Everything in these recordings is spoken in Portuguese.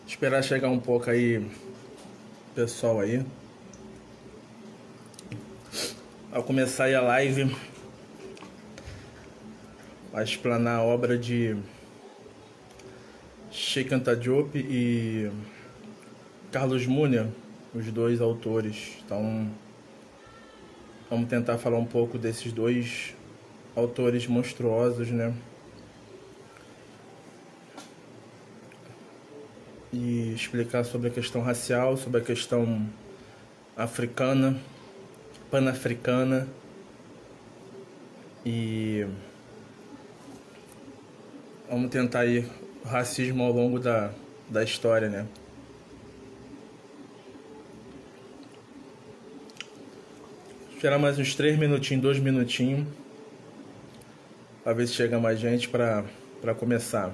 Esperar chegar um pouco aí, pessoal aí. Ao começar aí a live, a explanar a obra de Cheikh Anta Diop e Carlos Mooney, os dois autores. Então, vamos tentar falar um pouco desses dois autores monstruosos, né? E explicar sobre a questão racial, sobre a questão africana, pan-africana e vamos tentar aí o racismo ao longo da história, né? Esperar mais uns 3 minutinhos, 2 minutinhos, para ver se chega mais gente para começar.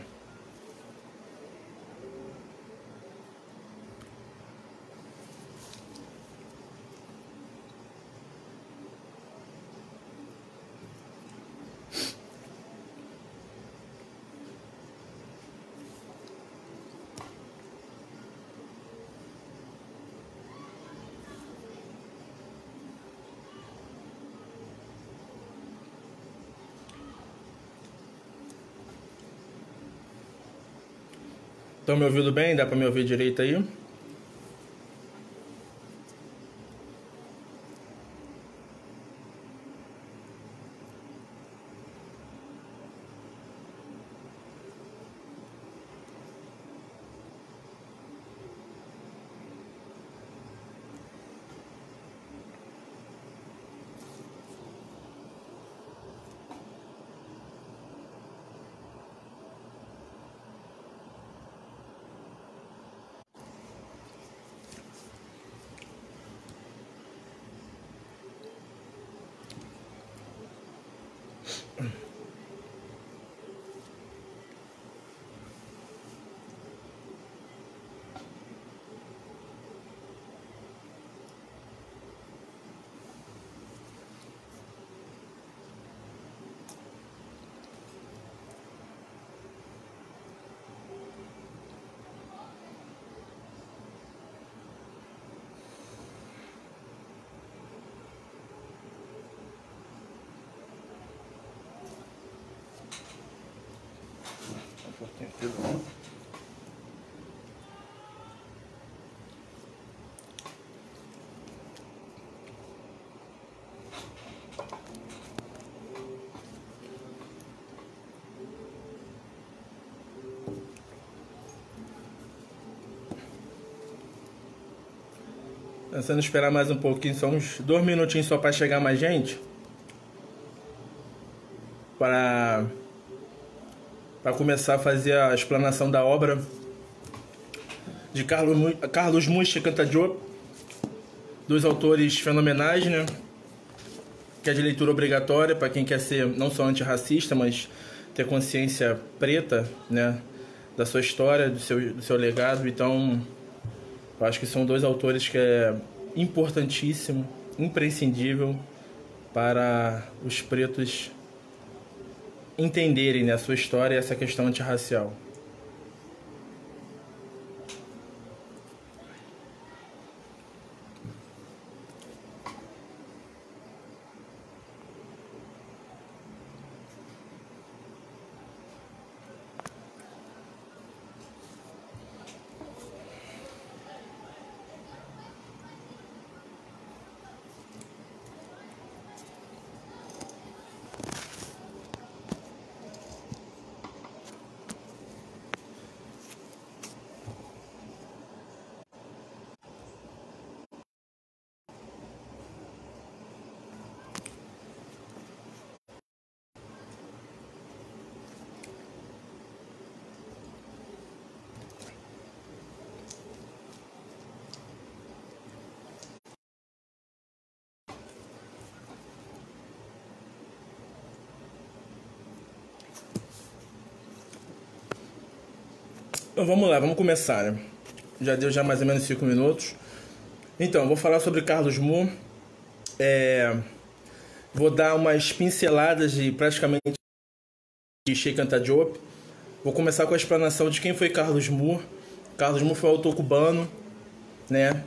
Estão me ouvindo bem? Dá para me ouvir direito aí? Pensando em esperar mais um pouquinho, só uns 2 minutinhos só para chegar mais gente. Para começar a fazer a explanação da obra de Carlos Mooney e Cheikh Anta Diop, dois autores fenomenais, né? Que é de leitura obrigatória para quem quer ser não só antirracista, mas ter consciência preta, né? Da sua história, do seu legado. Então, eu acho que são dois autores que é importantíssimo, imprescindível para os pretos entenderem, né, a sua história e essa questão antirracial. Então vamos lá, vamos começar, né? Já deu mais ou menos 5 minutos. Então, vou falar sobre Carlos Moore. Vou dar umas pinceladas de praticamente de Cheikh Anta Diop. Vou começar com a explanação de quem foi Carlos Moore Carlos Moore foi um autor cubano, né?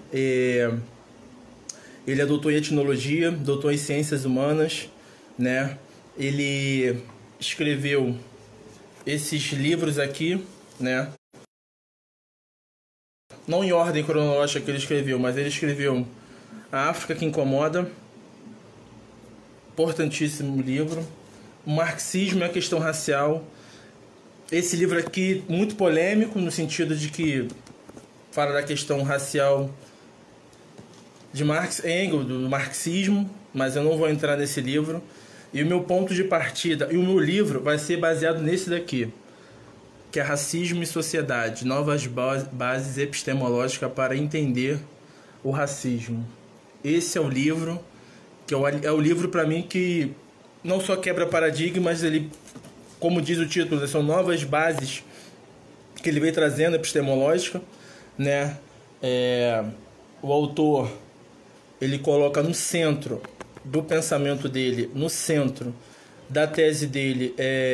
Ele é doutor em etnologia, doutor em ciências humanas, né? Ele escreveu esses livros aqui, né? Não em ordem cronológica que ele escreveu, mas ele escreveu A África que Incomoda, importantíssimo livro. O Marxismo e a Questão Racial. Esse livro aqui, muito polêmico, no sentido de que fala da questão racial de Marx e Engels, do marxismo, mas eu não vou entrar nesse livro. E o meu ponto de partida, e o meu livro vai ser baseado nesse daqui, que é Racismo e Sociedade, novas bases epistemológicas para entender o racismo. Esse é o livro, que é o livro para mim que não só quebra paradigmas, ele, como diz o título, são novas bases que ele vem trazendo epistemológica, né? O autor, ele coloca no centro do pensamento dele, no centro da tese dele,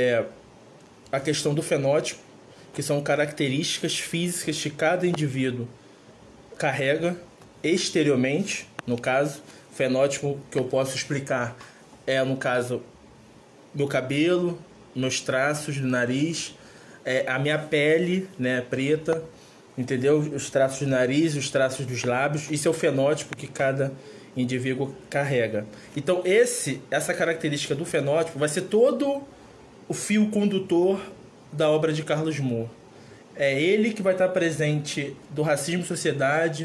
a questão do fenótipo, que são características físicas que cada indivíduo carrega exteriormente. No caso, fenótipo que eu posso explicar no caso, meu cabelo, meus traços do nariz, a minha pele, né, preta, entendeu? Os traços do nariz, os traços dos lábios. Isso é o fenótipo que cada indivíduo carrega. Então essa característica do fenótipo vai ser todo o fio condutor da obra de Carlos Moore. É ele que vai estar presente do Racismo e Sociedade,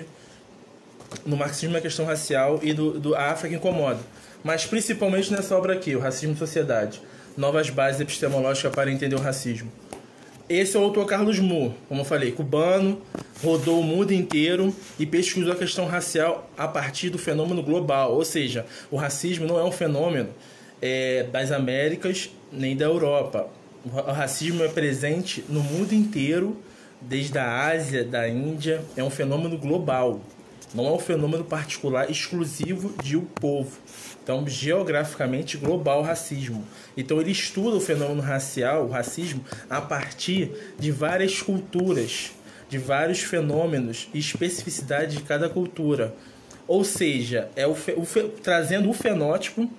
no Marxismo e a Questão Racial e do A África que Incomoda. Mas principalmente nessa obra aqui, o Racismo e Sociedade, novas bases epistemológicas para entender o racismo. Esse é o autor Carlos Moore, como eu falei, cubano, rodou o mundo inteiro e pesquisou a questão racial a partir do fenômeno global. Ou seja, o racismo não é um fenômeno das Américas nem da Europa. O racismo é presente no mundo inteiro, desde a Ásia, da Índia. É um fenômeno global, não é um fenômeno particular exclusivo de um povo. Então, geograficamente global o racismo. Então, ele estuda o fenômeno racial, o racismo, a partir de várias culturas, de vários fenômenos e especificidades de cada cultura. Ou seja, trazendo o fenótipo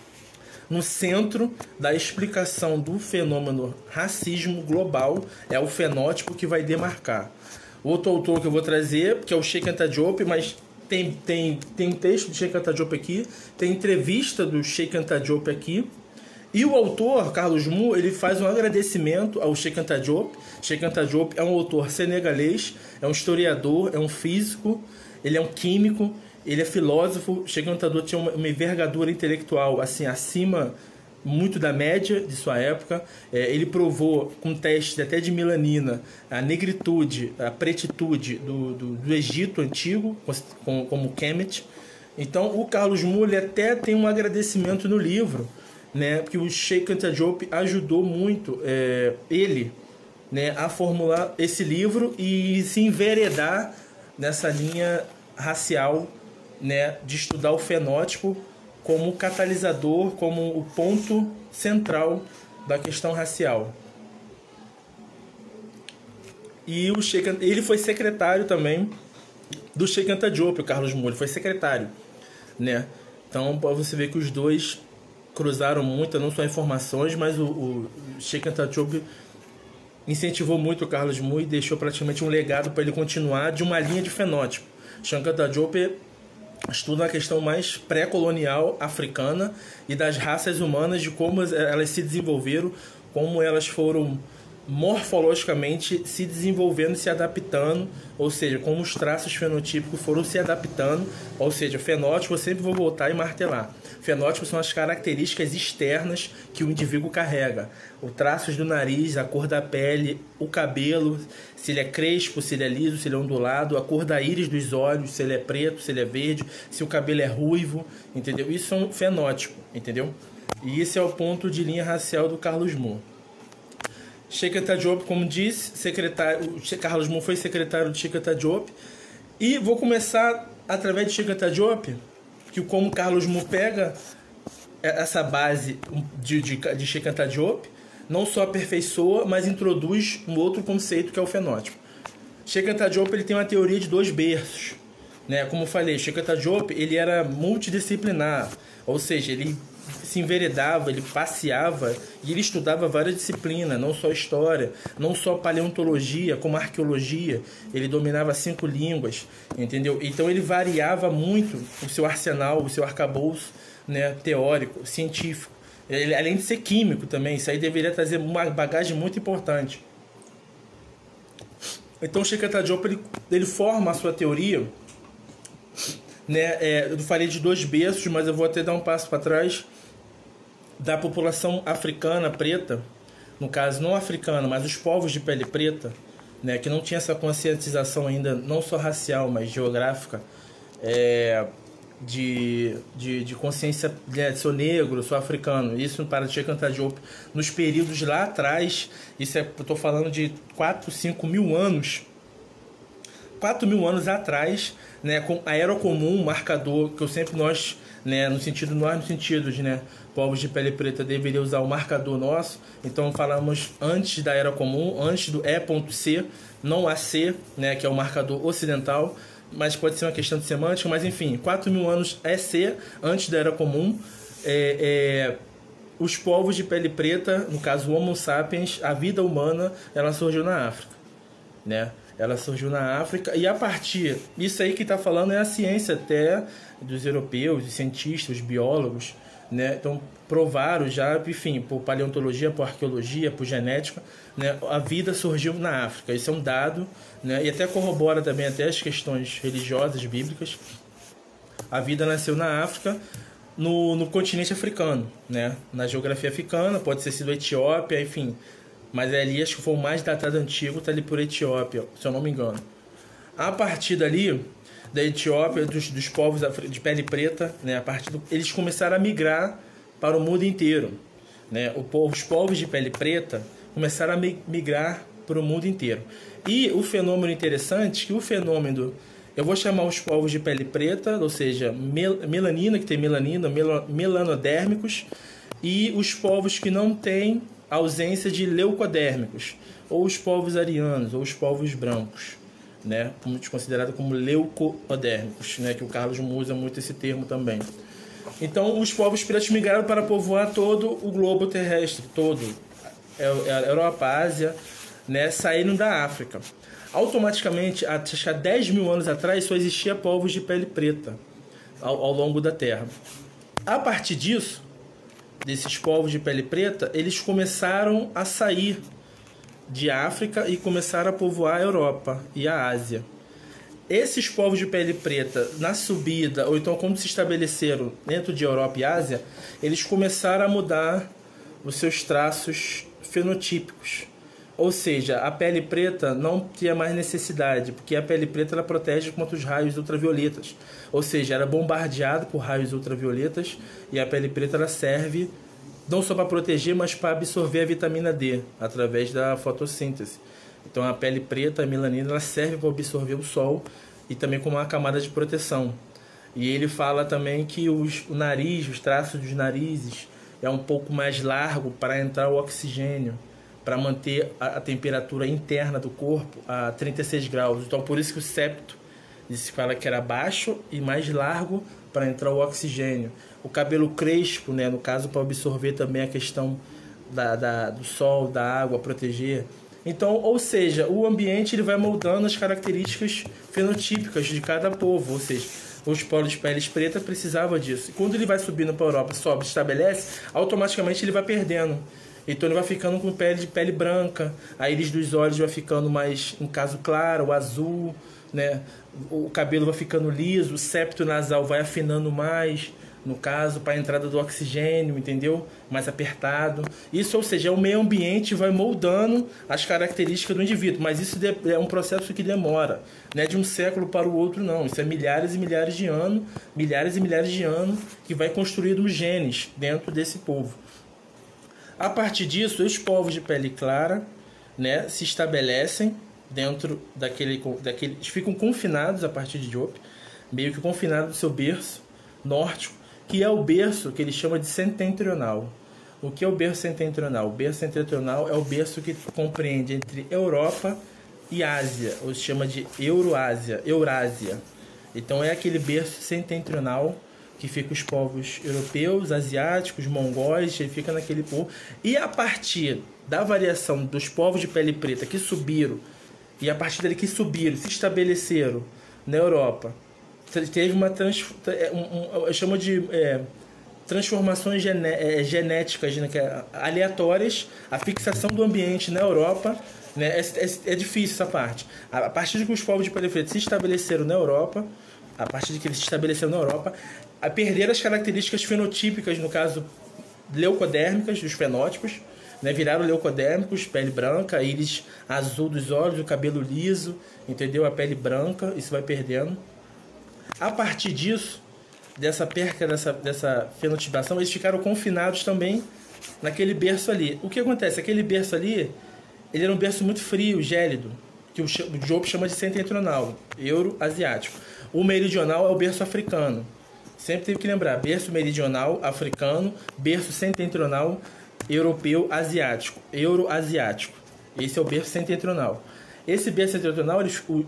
no centro da explicação do fenômeno racismo global, é o fenótipo que vai demarcar. Outro autor que eu vou trazer, que é o Cheikh Anta Diop, mas tem um texto do Cheikh Anta Diop aqui, tem entrevista do Cheikh Anta Diop aqui, e o autor, Carlos Moore, ele faz um agradecimento ao Cheikh Anta Diop. Cheikh Anta Diop é um autor senegalês, é um historiador, é um físico, ele é um químico, ele é filósofo. Cheikh Anta Diop tinha uma envergadura intelectual assim, acima muito da média de sua época. Ele provou com testes até de melanina a negritude, a pretitude do Egito antigo, como Kemet. Então o Carlos Moore até tem um agradecimento no livro, né, porque o Cheikh Anta Diop ajudou muito ele, né, a formular esse livro e se enveredar nessa linha racial, né, de estudar o fenótipo como catalisador, como o ponto central da questão racial. E ele foi secretário também do Cheikh Anta Diop, o Carlos Moore, ele foi secretário, né? Então, para você ver que os dois cruzaram muito, não só informações, mas o Cheikh Anta Diop incentivou muito o Carlos Moore e deixou praticamente um legado para ele continuar de uma linha de fenótipo. Cheikh Anta Diop estuda a questão mais pré-colonial africana e das raças humanas, de como elas se desenvolveram, como elas foram morfologicamente se desenvolvendo, se adaptando, ou seja, como os traços fenotípicos foram se adaptando, ou seja, fenótipo, eu sempre vou voltar e martelar. Fenótipos são as características externas que o indivíduo carrega. Os traços do nariz, a cor da pele, o cabelo, se ele é crespo, se ele é liso, se ele é ondulado, a cor da íris dos olhos, se ele é preto, se ele é verde, se o cabelo é ruivo, entendeu? Isso é um fenótipo, entendeu? E esse é o ponto de linha racial do Carlos Moore. Cheikh Anta Diop, como disse, Carlos Moore foi secretário de Cheikh Anta Diop. E vou começar através de Cheikh Anta Diop, que como Carlos Moore pega essa base de Cheikh Anta Diop, não só aperfeiçoa, mas introduz um outro conceito que é o fenótipo. Sheikh Anta Diop ele tem uma teoria de 2 berços, né? Como eu falei, Sheikh Anta Diop ele era multidisciplinar, ou seja, ele se enveredava, ele passeava e ele estudava várias disciplinas, não só história, não só paleontologia, como arqueologia. Ele dominava 5 línguas, entendeu? Então ele variava muito o seu arsenal, o seu arcabouço, né, teórico, científico. Ele, além de ser químico também, isso aí deveria trazer uma bagagem muito importante. Então o Sheikh Anta Diop ele forma a sua teoria, né? Eu falei de 2 berços, mas eu vou até dar um passo para trás, da população africana preta, no caso não africana, mas os povos de pele preta, né, que não tinha essa conscientização ainda, não só racial, mas geográfica, de consciência, né, sou negro, sou africano. Isso para Sheikh Anta Diop nos períodos lá atrás, isso eu estou falando de 4, 5 mil anos, 4 mil anos atrás, né, com a Era Comum, marcador que eu sempre nós, né, no sentido de, né, povos de pele preta deveriam usar o marcador nosso. Então falamos antes da Era Comum, antes do E.C, não AC, né, que é o marcador ocidental, mas pode ser uma questão de semântica, mas enfim, 4 mil anos EC, antes da Era Comum, os povos de pele preta, no caso o Homo sapiens, a vida humana, ela surgiu na África, né? Ela surgiu na África e a partir... Isso aí que está falando é a ciência até dos europeus, dos cientistas, dos biólogos, né? Então provaram já, enfim, por paleontologia, por arqueologia, por genética, né? A vida surgiu na África. Isso é um dado, né? E até corrobora também até as questões religiosas, bíblicas. A vida nasceu na África, no continente africano, né? Na geografia africana, pode ter sido Etiópia, enfim... Mas ali acho que foi o mais datado antigo, está ali por Etiópia, se eu não me engano. A partir dali, da Etiópia, dos povos de pele preta, né, eles começaram a migrar para o mundo inteiro, né? Os povos de pele preta começaram a migrar para o mundo inteiro. E o fenômeno interessante, que o fenômeno, eu vou chamar os povos de pele preta, ou seja, melanina, que tem melanina, melanodérmicos, e os povos que não têm ausência de leucodérmicos, ou os povos arianos, ou os povos brancos, né, considerado como leucodérmicos, né, que o Carlos usa muito esse termo também. Então, os povos pretos migraram para povoar todo o globo terrestre, todo, a Europa, a Ásia, né, saíram da África. Automaticamente, há 10 mil anos atrás, só existia povos de pele preta ao longo da Terra. A partir disso, desses povos de pele preta, eles começaram a sair de África e começaram a povoar a Europa e a Ásia. Esses povos de pele preta, na subida, ou então quando se estabeleceram dentro de Europa e Ásia, eles começaram a mudar os seus traços fenotípicos. Ou seja, a pele preta não tinha mais necessidade, porque a pele preta ela protege contra os raios ultravioletas. Ou seja, era bombardeado por raios ultravioletas e a pele preta ela serve não só para proteger, mas para absorver a vitamina D através da fotossíntese. Então a pele preta, a melanina, ela serve para absorver o sol e também como uma camada de proteção. E ele fala também que o nariz, os traços dos narizes é um pouco mais largo para entrar o oxigênio, para manter a temperatura interna do corpo a 36 graus. Então, por isso que o septo se fala que era baixo e mais largo para entrar o oxigênio. O cabelo crespo, né, no caso, para absorver também a questão do sol, da água, proteger. Então, ou seja, o ambiente ele vai moldando as características fenotípicas de cada povo. Ou seja, os povos de peles pretas precisavam disso. E quando ele vai subindo para a Europa, sobe, estabelece, automaticamente ele vai perdendo. Então ele vai ficando com pele branca, a íris dos olhos vai ficando mais, em caso claro, azul, né? O cabelo vai ficando liso, o septo nasal vai afinando mais, no caso, para a entrada do oxigênio, entendeu? Mais apertado. Isso, ou seja, o meio ambiente vai moldando as características do indivíduo, mas isso é um processo que demora, não é de um século para o outro, não. Isso é milhares e milhares de anos, que vai construindo os genes dentro desse povo. A partir disso, os povos de pele clara, né, se estabelecem dentro daquele, eles ficam confinados a partir de Diop, meio que confinados do seu berço nórdico, que é o berço que ele chama de setentrional. O que é o berço setentrional? O berço setentrional é o berço que compreende entre Europa e Ásia, ou se chama de Euroásia, Eurásia. Então é aquele berço setentrional que fica os povos europeus, asiáticos, mongóis, ele fica naquele povo. E a partir da variação dos povos de pele preta que subiram, e a partir dali que subiram, se estabeleceram na Europa, teve uma eu chamo de transformações genéticas, né, aleatórias, a fixação do ambiente na Europa, né, é difícil essa parte. A partir de que os povos de pele preta se estabeleceram na Europa, a partir de que eles se estabeleceram na Europa, a perder as características fenotípicas, no caso leucodérmicas, dos fenótipos, né, viraram leucodérmicos, pele branca, íris azul dos olhos, o cabelo liso, entendeu? A pele branca, isso vai perdendo. A partir disso, dessa perca, dessa fenotipação, eles ficaram confinados também naquele berço ali. O que acontece? Aquele berço ali, ele era um berço muito frio, gélido, que o Job chama de setentrional, euro-asiático. O meridional é o berço africano. Sempre teve que lembrar, berço meridional, africano, berço setentrional, europeu, asiático, euro-asiático. Esse é o berço setentrional. Esse berço setentrional,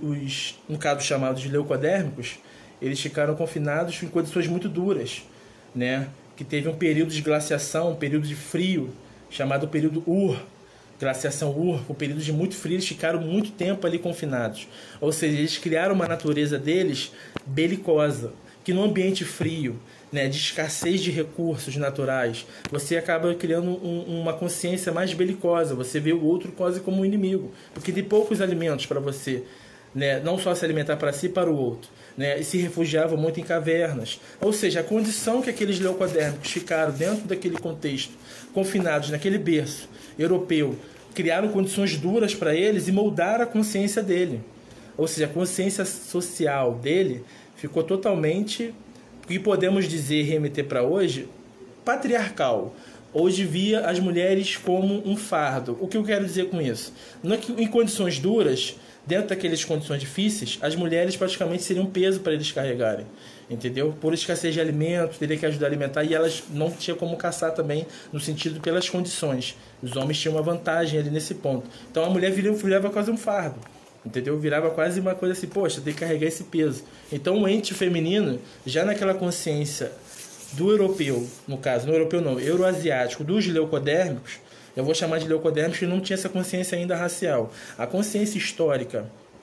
no caso chamados de leucodérmicos, eles ficaram confinados em condições muito duras, né? Que teve um período de glaciação, um período de frio, chamado período Ur, glaciação Ur, um período de muito frio, eles ficaram muito tempo ali confinados. Ou seja, eles criaram uma natureza deles belicosa, que no ambiente frio, né, de escassez de recursos naturais, você acaba criando uma consciência mais belicosa, você vê o outro quase como um inimigo, porque tem poucos alimentos para você, né, não só se alimentar para si e para o outro, né, e se refugiavam muito em cavernas. Ou seja, a condição que aqueles leucodérmicos ficaram dentro daquele contexto, confinados naquele berço europeu, criaram condições duras para eles e moldaram a consciência dele. Ou seja, a consciência social dele ficou totalmente, o que podemos dizer, remeter para hoje, patriarcal. Hoje via as mulheres como um fardo. O que eu quero dizer com isso? Não é que em condições duras, dentro daquelas condições difíceis, as mulheres praticamente seriam um peso para eles carregarem, entendeu? Por escassez de alimentos, teria que ajudar a alimentar, e elas não tinham como caçar também, no sentido pelas condições. Os homens tinham uma vantagem ali nesse ponto. Então a mulher virava quase um fardo, entendeu? Virava quase uma coisa assim, poxa, tem que carregar esse peso. Então o ente feminino, já naquela consciência do europeu, no caso, não europeu não, euroasiático, dos leucodérmicos, eu vou chamar de leucodérmicos, que não tinha essa consciência ainda racial. A consciência histórica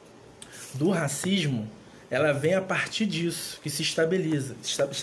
do racismo, ela vem a partir disso, que se estabiliza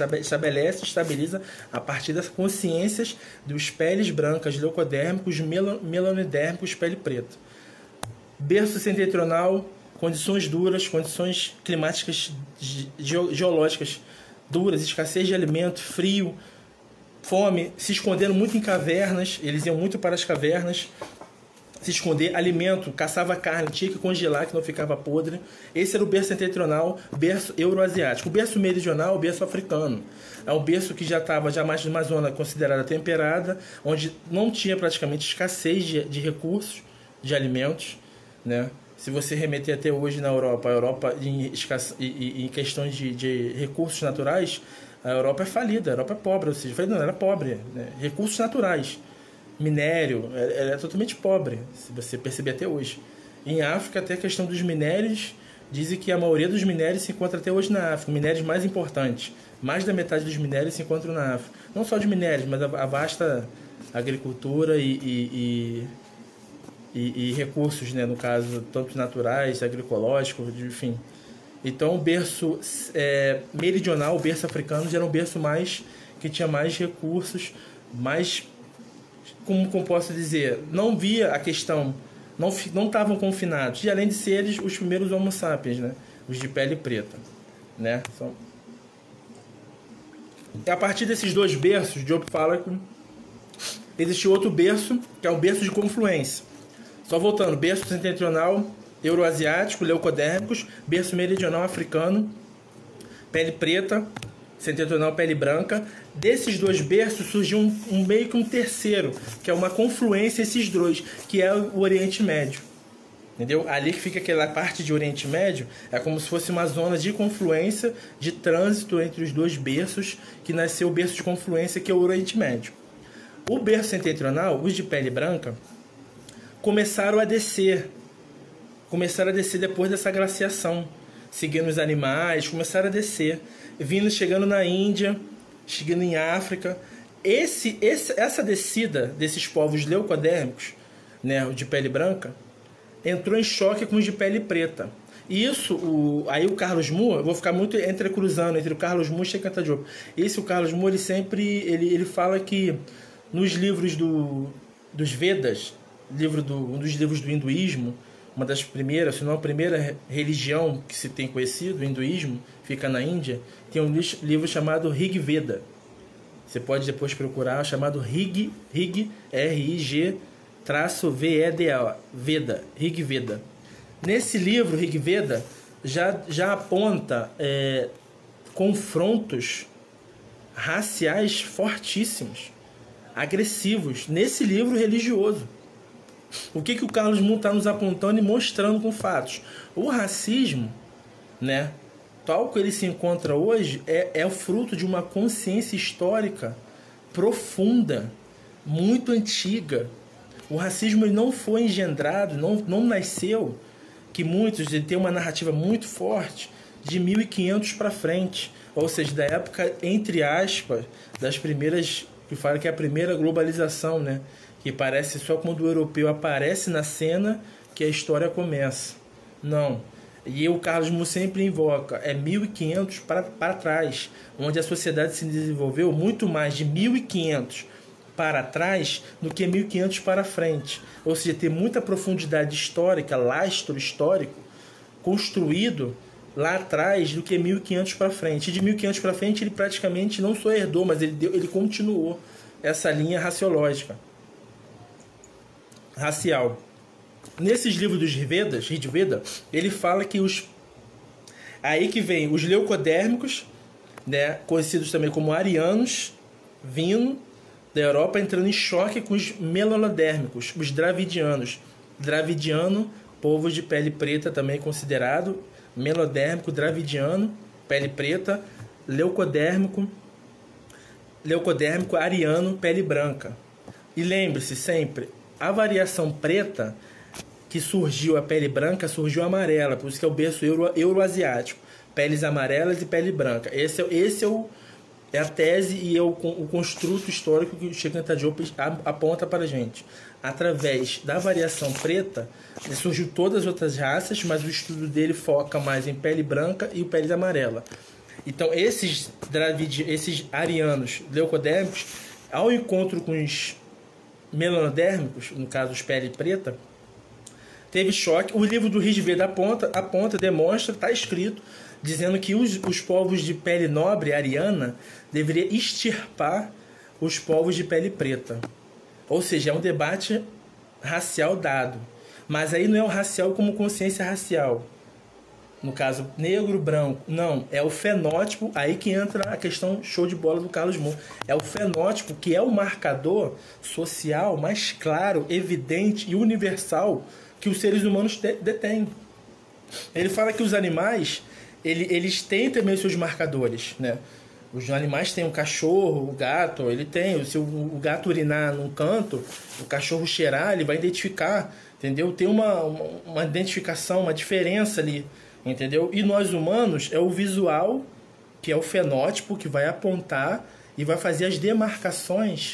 a partir das consciências dos peles brancas, leucodérmicos, melanodérmicos, pele preta. Berço setentrional, condições duras, condições climáticas, geológicas duras, escassez de alimento, frio, fome, se escondendo muito em cavernas, eles iam muito para as cavernas, se esconder, alimento, caçava carne, tinha que congelar, que não ficava podre. Esse era o berço setentrional, berço euroasiático. O berço meridional, o berço africano. É um berço que já estava mais numa zona considerada temperada, onde não tinha praticamente escassez de recursos, de alimentos, né? Se você remeter até hoje na Europa, a Europa em questões de recursos naturais, a Europa é falida, a Europa é pobre, ou seja, ela é pobre, né? Recursos naturais, minério, ela é totalmente pobre, se você perceber até hoje. Em África, até a questão dos minérios, dizem que a maioria dos minérios se encontra até hoje na África, minérios mais importantes. Mais da metade dos minérios se encontram na África. Não só de minérios, mas a vasta agricultura e recursos, né, no caso, tanto naturais, agroecológicos, enfim. Então, o berço meridional, o berço africano, já era um berço mais que tinha mais recursos, mais, como posso dizer, não via a questão, não estavam confinados, e além de serem os primeiros homo sapiens, né, os de pele preta, né. E a partir desses dois berços, Job fala que existe outro berço, que é o berço de confluência. Só voltando, berço setentrional, euroasiático, leucodérmicos, berço meridional africano, pele preta, setentrional, pele branca. Desses dois berços surgiu meio que um terceiro, que é uma confluência esses dois, que é o Oriente Médio. Entendeu? Ali que fica aquela parte de Oriente Médio, é como se fosse uma zona de confluência, de trânsito entre os dois berços, que nasceu o berço de confluência, que é o Oriente Médio. O berço setentrional, os de pele branca, começaram a descer começaram a descer depois dessa glaciação, seguindo os animais, começaram a descer, chegando na Índia, chegando em África. Essa descida desses povos leucodérmicos, né, de pele branca, entrou em choque com os de pele preta. E isso, aí o Carlos Moore, eu vou ficar muito entrecruzando entre o Carlos Moore e Shekanta Diop. O Carlos Moore, ele fala que nos livros dos Vedas, um dos livros do hinduísmo, uma das primeiras, se não a primeira religião que se tem conhecido, o hinduísmo, fica na Índia, tem um livro chamado Rig Veda. Você pode depois procurar, chamado Rig, R-I-G-VEDA, Veda, Rig Veda. Nesse livro, Rig Veda, já aponta confrontos raciais fortíssimos, agressivos, nesse livro religioso. O que o Carlos Moore está nos apontando e mostrando com fatos? O racismo, né, tal que ele se encontra hoje, é o fruto de uma consciência histórica profunda, muito antiga. O racismo ele não foi engendrado, não nasceu, que muitos ele tem uma narrativa muito forte, de 1500 para frente, ou seja, da época, entre aspas, das primeiras, que fala que é a primeira globalização, né? Que parece só quando o europeu aparece na cena que a história começa. Não. E o Carlos Moore sempre invoca, 1500 para trás, onde a sociedade se desenvolveu muito mais de 1500 para trás do que 1500 para frente. Ou seja, tem muita profundidade histórica, lastro histórico, construído lá atrás do que 1500 para frente. E de 1500 para frente ele praticamente não só herdou, mas ele continuou essa linha raciológica. Racial. Nesses livros dos Vedas, Rig Veda, ele fala que aí que vem os leucodérmicos, né, conhecidos também como arianos, vindo da Europa, entrando em choque com os melanodérmicos, os dravidianos. Dravidiano, povo de pele preta também considerado, melodérmico, dravidiano, pele preta, leucodérmico, ariano, pele branca. E lembre-se sempre, a variação preta que surgiu, a pele branca, surgiu amarela, por isso que é o berço euroasiático. Peles amarelas e pele branca. Esse é a tese e o construto histórico que o Shekanta Diop aponta para a gente. Através da variação preta, surgiu todas as outras raças, mas o estudo dele foca mais em pele branca e pele amarela. Então, esses arianos leucodérmicos, ao encontro com os melanodérmicos, no caso os pele preta, teve choque. O livro do Rig Veda aponta, demonstra, está escrito, dizendo que os povos de pele nobre, ariana, deveriam extirpar os povos de pele preta. Ou seja, é um debate racial dado. Mas aí não é o racial como consciência racial. No caso, negro, branco. Não, é o fenótipo, aí que entra a questão show de bola do Carlos Moore. É o fenótipo que é o marcador social mais claro, evidente e universal que os seres humanos detêm. Ele fala que os animais, eles têm também os seus marcadores, né? Os animais têm um cachorro, o gato, ele tem. Se o gato urinar num canto, o cachorro cheirar, ele vai identificar, entendeu? Tem uma identificação, uma diferença ali, entendeu? E nós humanos é o visual, que é o fenótipo, que vai apontar e vai fazer as demarcações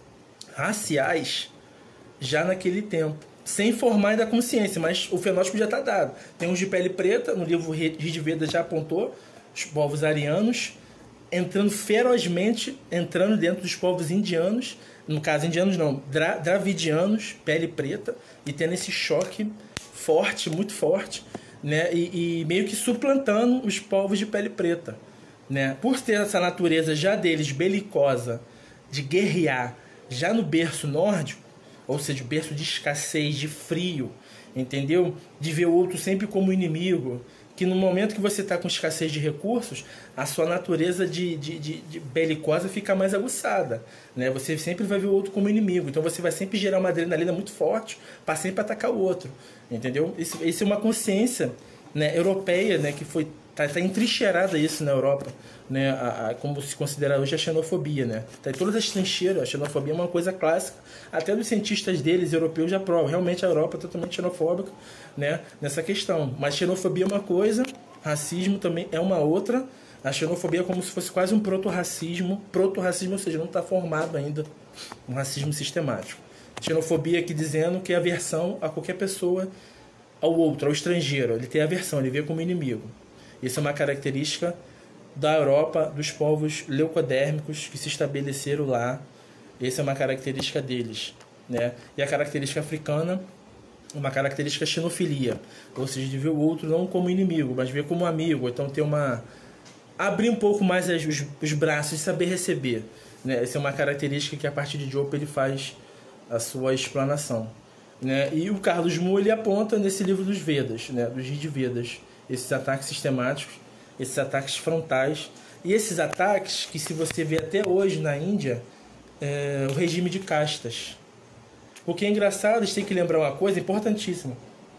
raciais já naquele tempo. Sem formar ainda a consciência, mas o fenótipo já está dado. Tem uns de pele preta, no livro Rig Veda já apontou, os povos arianos, entrando ferozmente, entrando dentro dos povos indianos, no caso indianos não, dravidianos, pele preta, e tendo esse choque forte, muito forte, né? E meio que suplantando os povos de pele preta, né? Por ter essa natureza já deles belicosa, de guerrear, já no berço nórdico, ou seja, o berço de escassez, de frio, entendeu? De ver o outro sempre como inimigo, que no momento que você está com escassez de recursos, a sua natureza de belicosa fica mais aguçada, né? Você sempre vai ver o outro como inimigo, então você vai sempre gerar uma adrenalina muito forte para sempre atacar o outro, entendeu? Isso é uma consciência, né, europeia, né, que foi Tá entrincheirada isso na Europa, né? Como se considera hoje a xenofobia, né? Tá em todas as trincheiras. A xenofobia é uma coisa clássica. Até dos cientistas deles, europeus, já provam. Realmente a Europa é totalmente xenofóbica, né? Nessa questão. Mas xenofobia é uma coisa, racismo também é uma outra. A xenofobia é como se fosse quase um proto-racismo. Proto-racismo, ou seja, não está formado ainda um racismo sistemático. Xenofobia aqui dizendo que é aversão a qualquer pessoa, ao outro, ao estrangeiro. Ele tem aversão, ele vê como inimigo. Isso é uma característica da Europa, dos povos leucodérmicos que se estabeleceram lá. Essa é uma característica deles, né? E a característica africana, uma característica xenofilia, ou seja, de ver o outro não como inimigo, mas ver como amigo. Então ter abrir um pouco mais os braços e saber receber, né? Essa é uma característica que a partir de Diop ele faz a sua explanação, né? E o Carlos Mu ele aponta nesse livro dos Vedas, né? Dos Rig Vedas, esses ataques sistemáticos, esses ataques frontais e esses ataques que, se você vê até hoje na Índia, o regime de castas. O que é engraçado, a gente tem que lembrar uma coisa importantíssima: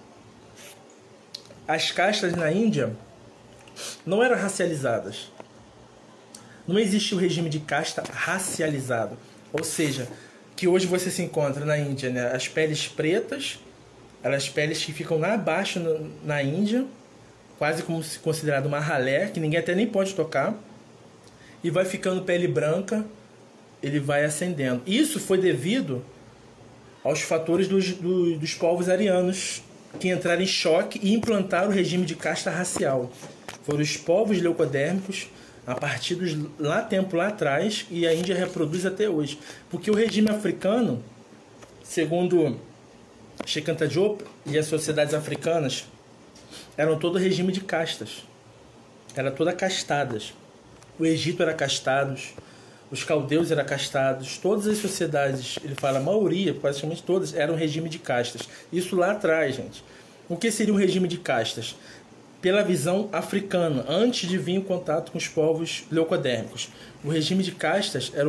as castas na Índia não eram racializadas. Não existe o regime de casta racializado, ou seja, que hoje você se encontra na Índia, né? As peles pretas, as peles que ficam lá abaixo na Índia, quase como se considerado uma ralé, que ninguém até nem pode tocar, e vai ficando pele branca, ele vai ascendendo. Isso foi devido aos fatores dos povos arianos que entraram em choque e implantaram o regime de casta racial. Foram os povos leucodérmicos, a partir tempo lá atrás, e a Índia reproduz até hoje. Porque o regime africano, segundo Shekanta Diop e as sociedades africanas, eram todo regime de castas. Era toda castadas. O Egito era castados, os caldeus eram castados, todas as sociedades, ele fala, a maioria, praticamente todas, eram regime de castas. Isso lá atrás, gente. O que seria um regime de castas? Pela visão africana, antes de vir em contato com os povos leucodérmicos. O regime de castas era um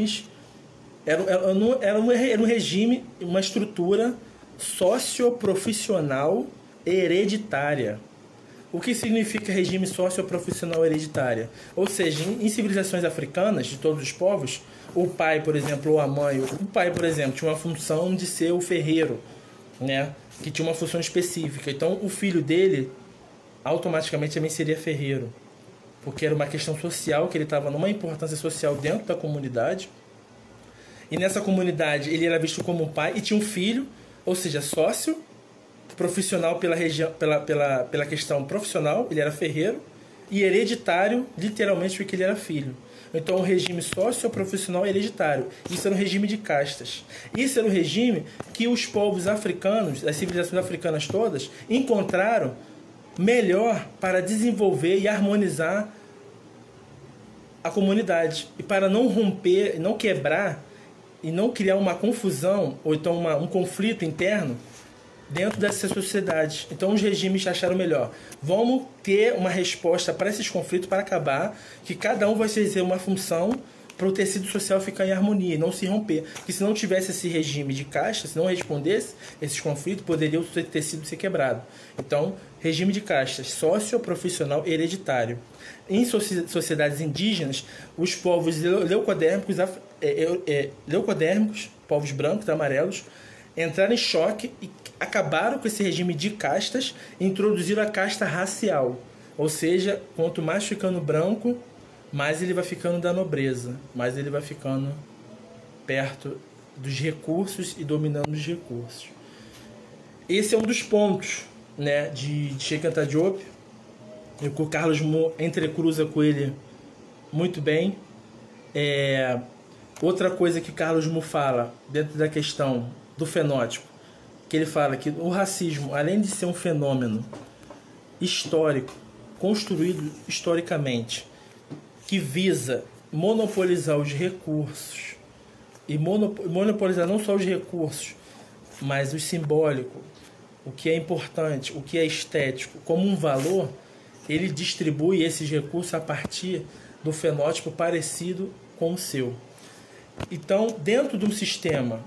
regime, uma estrutura socioprofissional hereditária. O que significa regime socioprofissional hereditária? Ou seja, em civilizações africanas, de todos os povos, o pai, por exemplo, ou a mãe, o pai, por exemplo, tinha uma função de ser o ferreiro, né? Que tinha uma função específica. Então, o filho dele automaticamente também seria ferreiro, porque era uma questão social, que ele estava numa importância social dentro da comunidade, e nessa comunidade ele era visto como um pai e tinha um filho, ou seja, sócio profissional pela questão profissional, ele era ferreiro, e hereditário, literalmente, porque ele era filho. Então, um regime socioprofissional hereditário. Isso era um regime de castas. Isso era um regime que os povos africanos, as civilizações africanas todas, encontraram melhor para desenvolver e harmonizar a comunidade. E para não romper, não quebrar e não criar uma confusão, ou então um conflito interno dentro dessa sociedade. Então os regimes acharam melhor: vamos ter uma resposta para esses conflitos, para acabar, que cada um vai exercer uma função para o tecido social ficar em harmonia e não se romper. Porque se não tivesse esse regime de casta, se não respondesse esses conflitos, poderia o tecido ser quebrado. Então, regime de castas, socioprofissional hereditário. Em sociedades indígenas, os povos leucodérmicos, povos brancos, amarelos, entraram em choque e acabaram com esse regime de castas e introduziram a casta racial. Ou seja, quanto mais ficando branco, mais ele vai ficando da nobreza, mais ele vai ficando perto dos recursos e dominando os recursos. Esse é um dos pontos, né, de Shekanta Diop, e que o Carlos Mu entrecruza com ele muito bem. Outra coisa que Carlos Mu fala dentro da questão do fenótipo, que ele fala que o racismo, além de ser um fenômeno histórico, construído historicamente, que visa monopolizar os recursos, e monopolizar não só os recursos, mas o simbólico, o que é importante, o que é estético, como um valor, ele distribui esses recursos a partir do fenótipo parecido com o seu. Então, dentro de um sistema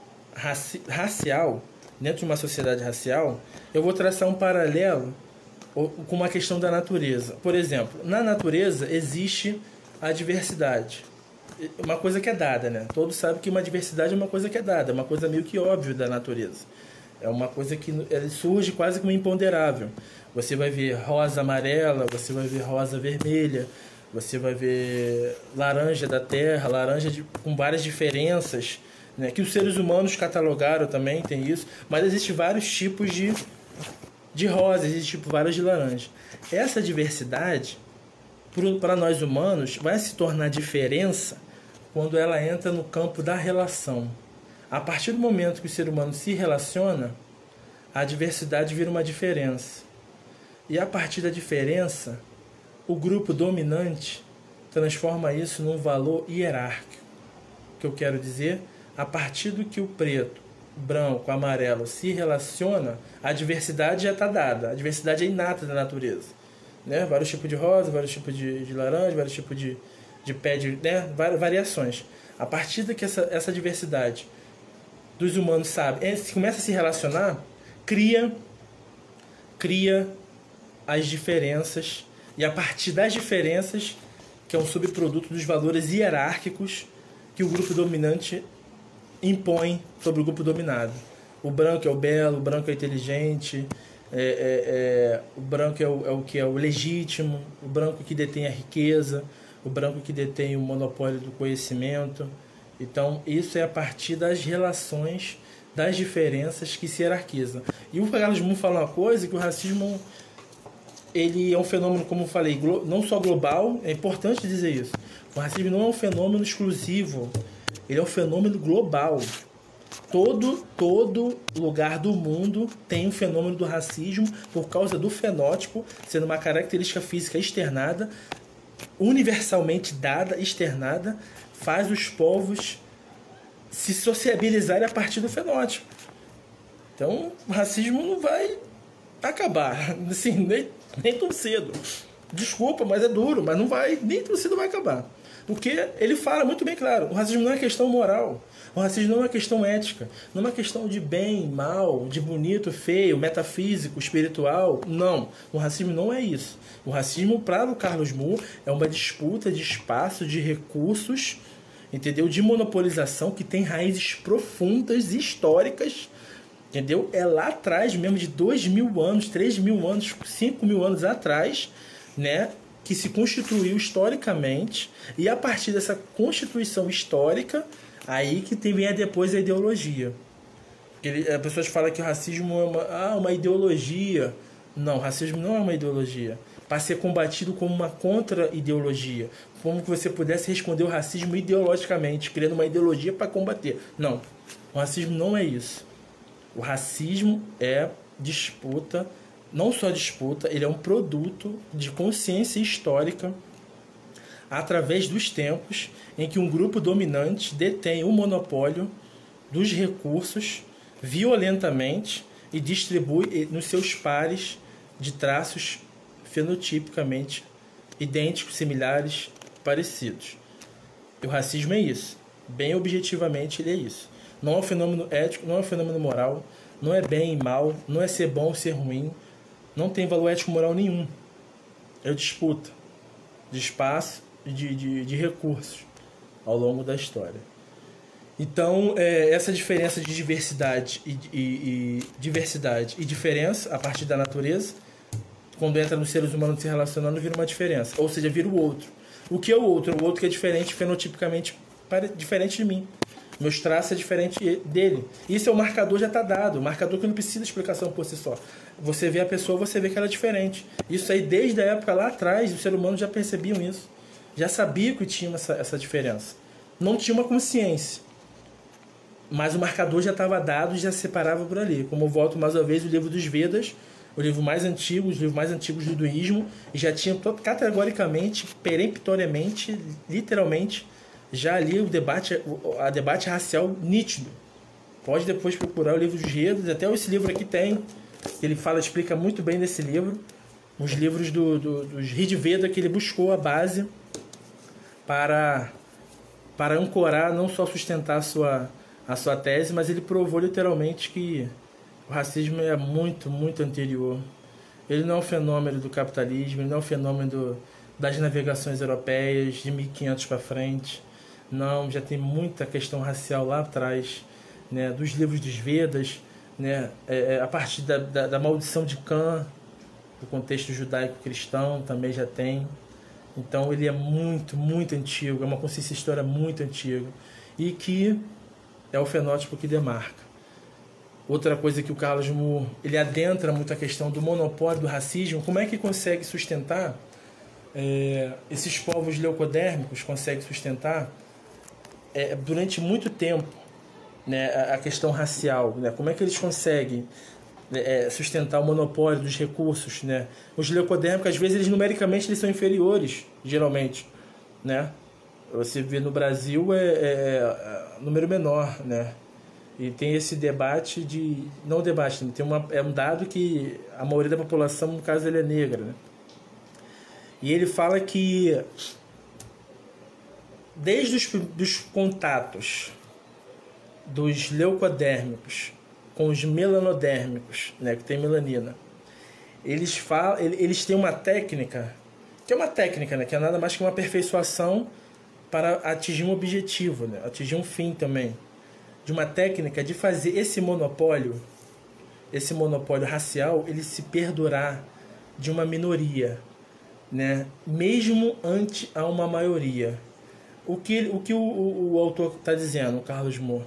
racial, dentro de uma sociedade racial, eu vou traçar um paralelo com uma questão da natureza. Por exemplo, na natureza existe a diversidade. Uma coisa que é dada, né? Todos sabem que uma diversidade é uma coisa que é dada, é uma coisa meio que óbvia da natureza. É uma coisa que surge quase como imponderável. Você vai ver rosa amarela, você vai ver rosa vermelha, você vai ver laranja da terra, com várias diferenças, né? Que os seres humanos catalogaram também, tem isso. Mas existem vários tipos de rosa, existem vários de laranja. Essa diversidade, para nós humanos, vai se tornar diferença quando ela entra no campo da relação. A partir do momento que o ser humano se relaciona, a diversidade vira uma diferença. E a partir da diferença, o grupo dominante transforma isso num valor hierárquico. O que eu quero dizer? A partir do que o preto, branco, amarelo se relaciona, a diversidade já está dada. A diversidade é inata da natureza. Né? Vários tipos de rosa, vários tipos de laranja, vários tipos de pé, né? Variações. A partir de que essa diversidade dos humanos sabe, se começa a se relacionar, cria as diferenças, e a partir das diferenças, que é um subproduto dos valores hierárquicos que o grupo dominante impõe sobre o grupo dominado. O branco é o belo, o branco é o inteligente, o branco é o que é o legítimo, o branco que detém a riqueza, o branco que detém o monopólio do conhecimento. Então, isso é a partir das relações, das diferenças que se hierarquizam. E o Carlos Moon fala uma coisa, que o racismo ele é um fenômeno, como eu falei, não só global, é importante dizer isso. O racismo não é um fenômeno exclusivo, ele é um fenômeno global. Todo lugar do mundo tem um fenômeno do racismo por causa do fenótipo, sendo uma característica física externada, universalmente dada, externada, faz os povos se sociabilizarem a partir do fenótipo. Então, o racismo não vai acabar, assim, nem tão cedo. Desculpa, mas é duro, mas não vai, nem tão cedo vai acabar. Porque ele fala muito bem claro, o racismo não é questão moral, o racismo não é uma questão ética, não é uma questão de bem, mal, de bonito, feio, metafísico, espiritual. Não, o racismo não é isso. O racismo, para o Carlos Moore, é uma disputa de espaço, de recursos, entendeu? De monopolização que tem raízes profundas e históricas, entendeu? É lá atrás mesmo, de 2.000 anos, 3.000 anos, 5.000 anos atrás, né? Que se constituiu historicamente, e a partir dessa constituição histórica, aí que vem depois a ideologia. As pessoas falam que o racismo é uma ideologia. Não, o racismo não é uma ideologia. Para ser combatido como uma contra-ideologia. Como que você pudesse responder o racismo ideologicamente, criando uma ideologia para combater. Não, o racismo não é isso. O racismo é disputa, não só disputa, ele é um produto de consciência histórica através dos tempos em que um grupo dominante detém o monopólio dos recursos violentamente e distribui nos seus pares de traços fenotipicamente idênticos, similares, parecidos. E o racismo é isso. Bem objetivamente, ele é isso. Não é um fenômeno ético, não é um fenômeno moral, não é bem e mal, não é ser bom ou ser ruim, não tem valor ético moral nenhum. É disputa de espaço e de recursos ao longo da história. Então, essa diferença de diversidade diversidade e diferença a partir da natureza, quando entra nos seres humanos se relacionando, vira uma diferença. Ou seja, vira o outro. O que é o outro? O outro que é diferente, fenotipicamente diferente de mim. Meus traços é diferente dele. Isso é o marcador, já está dado. O marcador que não precisa de explicação por si só. Você vê a pessoa, você vê que ela é diferente. Isso aí, desde a época lá atrás, os seres humanos já percebiam isso. Já sabiam que tinha essa diferença. Não tinha uma consciência. Mas o marcador já estava dado e já separava por ali. Como eu volto mais uma vez, o livro dos Vedas, o livro mais antigo, os livros mais antigos do hinduísmo, e já tinha categoricamente, peremptoriamente, literalmente, já ali a debate racial nítido. Pode depois procurar o livro dos Vedas, até esse livro aqui tem, ele explica muito bem nesse livro, os livros dos Rig Veda, que ele buscou a base para ancorar, não só sustentar a sua tese, mas ele provou literalmente que o racismo é muito, muito anterior. Ele não é um fenômeno do capitalismo, ele não é um fenômeno das navegações europeias de 1500 para frente. Não, já tem muita questão racial lá atrás, né, dos livros dos Vedas, né, a partir da maldição de Cã, do contexto judaico-cristão também já tem. Então ele é muito, muito antigo, é uma consciência histórica muito antiga e que é o fenótipo que demarca. Outra coisa que o Carlos Moore, ele adentra muito a questão do monopólio do racismo. Como é que consegue sustentar, esses povos leucodérmicos conseguem sustentar durante muito tempo, né, a questão racial, né? Como é que eles conseguem sustentar o monopólio dos recursos, né? Os leucodérmicos, às vezes, numericamente eles são inferiores, geralmente, né? Você vê no Brasil número menor, né? E tem esse debate de... Não debate, tem um dado que a maioria da população, no caso, ele é negra, né? E ele fala que desde os contatos dos leucodérmicos com os melanodérmicos, né, que tem melanina, eles têm uma técnica, que é uma técnica, né, que é nada mais que uma aperfeiçoação para atingir um objetivo, né, atingir um fim também, de uma técnica de fazer esse monopólio racial, ele se perdurar de uma minoria, né, mesmo ante a uma maioria. O que o autor está dizendo, o Carlos Moore,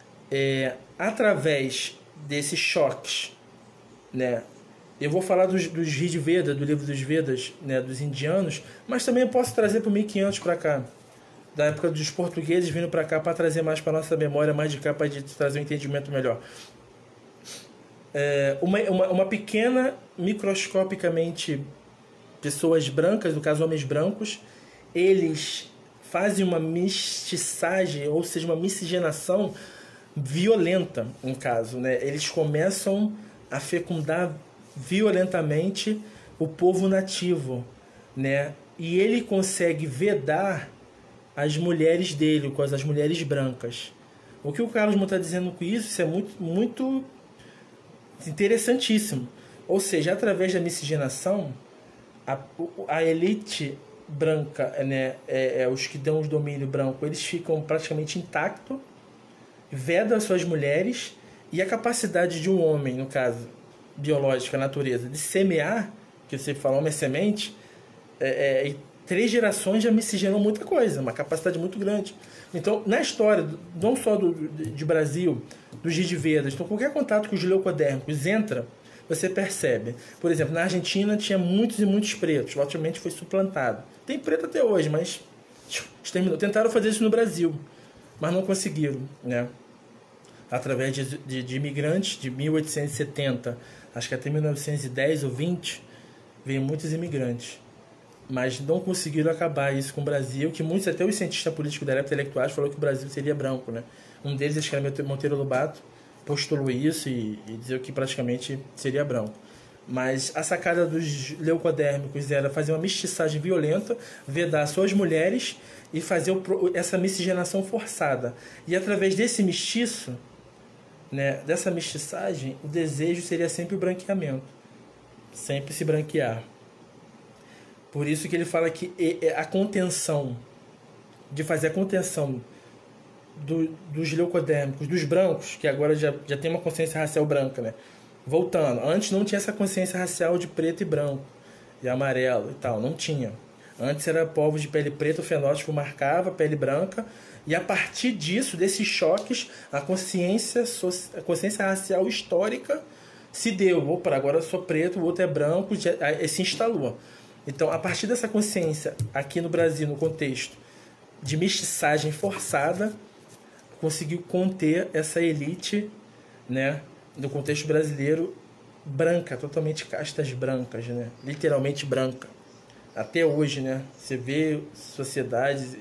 através desses choques, né? Eu vou falar dos Rig Veda, do livro dos Vedas, né, dos indianos, mas também eu posso trazer para o 1500 para cá, da época dos portugueses vindo para cá, para trazer mais para nossa memória, mais de cá, para trazer um entendimento melhor. Uma pequena, microscopicamente, pessoas brancas, no caso homens brancos, eles fazem uma mestiçagem, ou seja, uma miscigenação violenta, no caso, né? Eles começam a fecundar violentamente o povo nativo, né? E ele consegue vedar as mulheres dele, com as mulheres brancas. O que o Carlos Moore está dizendo com isso é muito, muito interessantíssimo. Ou seja, através da miscigenação, a elite branca, né, os que dão o domínio branco, eles ficam praticamente intactos, veda as suas mulheres, e a capacidade de um homem, no caso biológica, a natureza, de semear, que você falou, uma semente, 3 gerações já miscigenam muita coisa, uma capacidade muito grande. Então, na história, não só de Brasil, dos Rig Vedas, então qualquer contato que os leucodérmicos entra, você percebe. Por exemplo, na Argentina tinha muitos e muitos pretos, obviamente foi suplantado. Tem preto até hoje, mas exterminou. Tentaram fazer isso no Brasil, mas não conseguiram, né? Através de imigrantes, de 1870, acho que até 1910 ou 20, veio muitos imigrantes. Mas não conseguiram acabar isso com o Brasil, que muitos, até os cientistas políticos da época, intelectuais, falaram que o Brasil seria branco, né? Um deles, acho que era Monteiro Lobato, postulou isso e dizia que praticamente seria branco. Mas a sacada dos leucodérmicos era fazer uma mestiçagem violenta, vedar suas mulheres e fazer essa miscigenação forçada. E através desse mestiço, né, dessa mestiçagem, o desejo seria sempre o branqueamento. Sempre se branquear. Por isso que ele fala que a contenção, de fazer a contenção dos leucodérmicos, dos brancos, que agora já tem uma consciência racial branca, né? Voltando, antes não tinha essa consciência racial de preto e branco, e amarelo e tal, não tinha. Antes era povos de pele preta, o fenótipo marcava pele branca, e a partir disso, desses choques, a consciência racial histórica se deu. Opa, agora eu sou preto, o outro é branco, se instalou. Então, a partir dessa consciência, aqui no Brasil, no contexto de mestiçagem forçada, conseguiu conter essa elite, né, no contexto brasileiro, branca, totalmente castas brancas, né, literalmente branca. Até hoje, né, você vê sociedades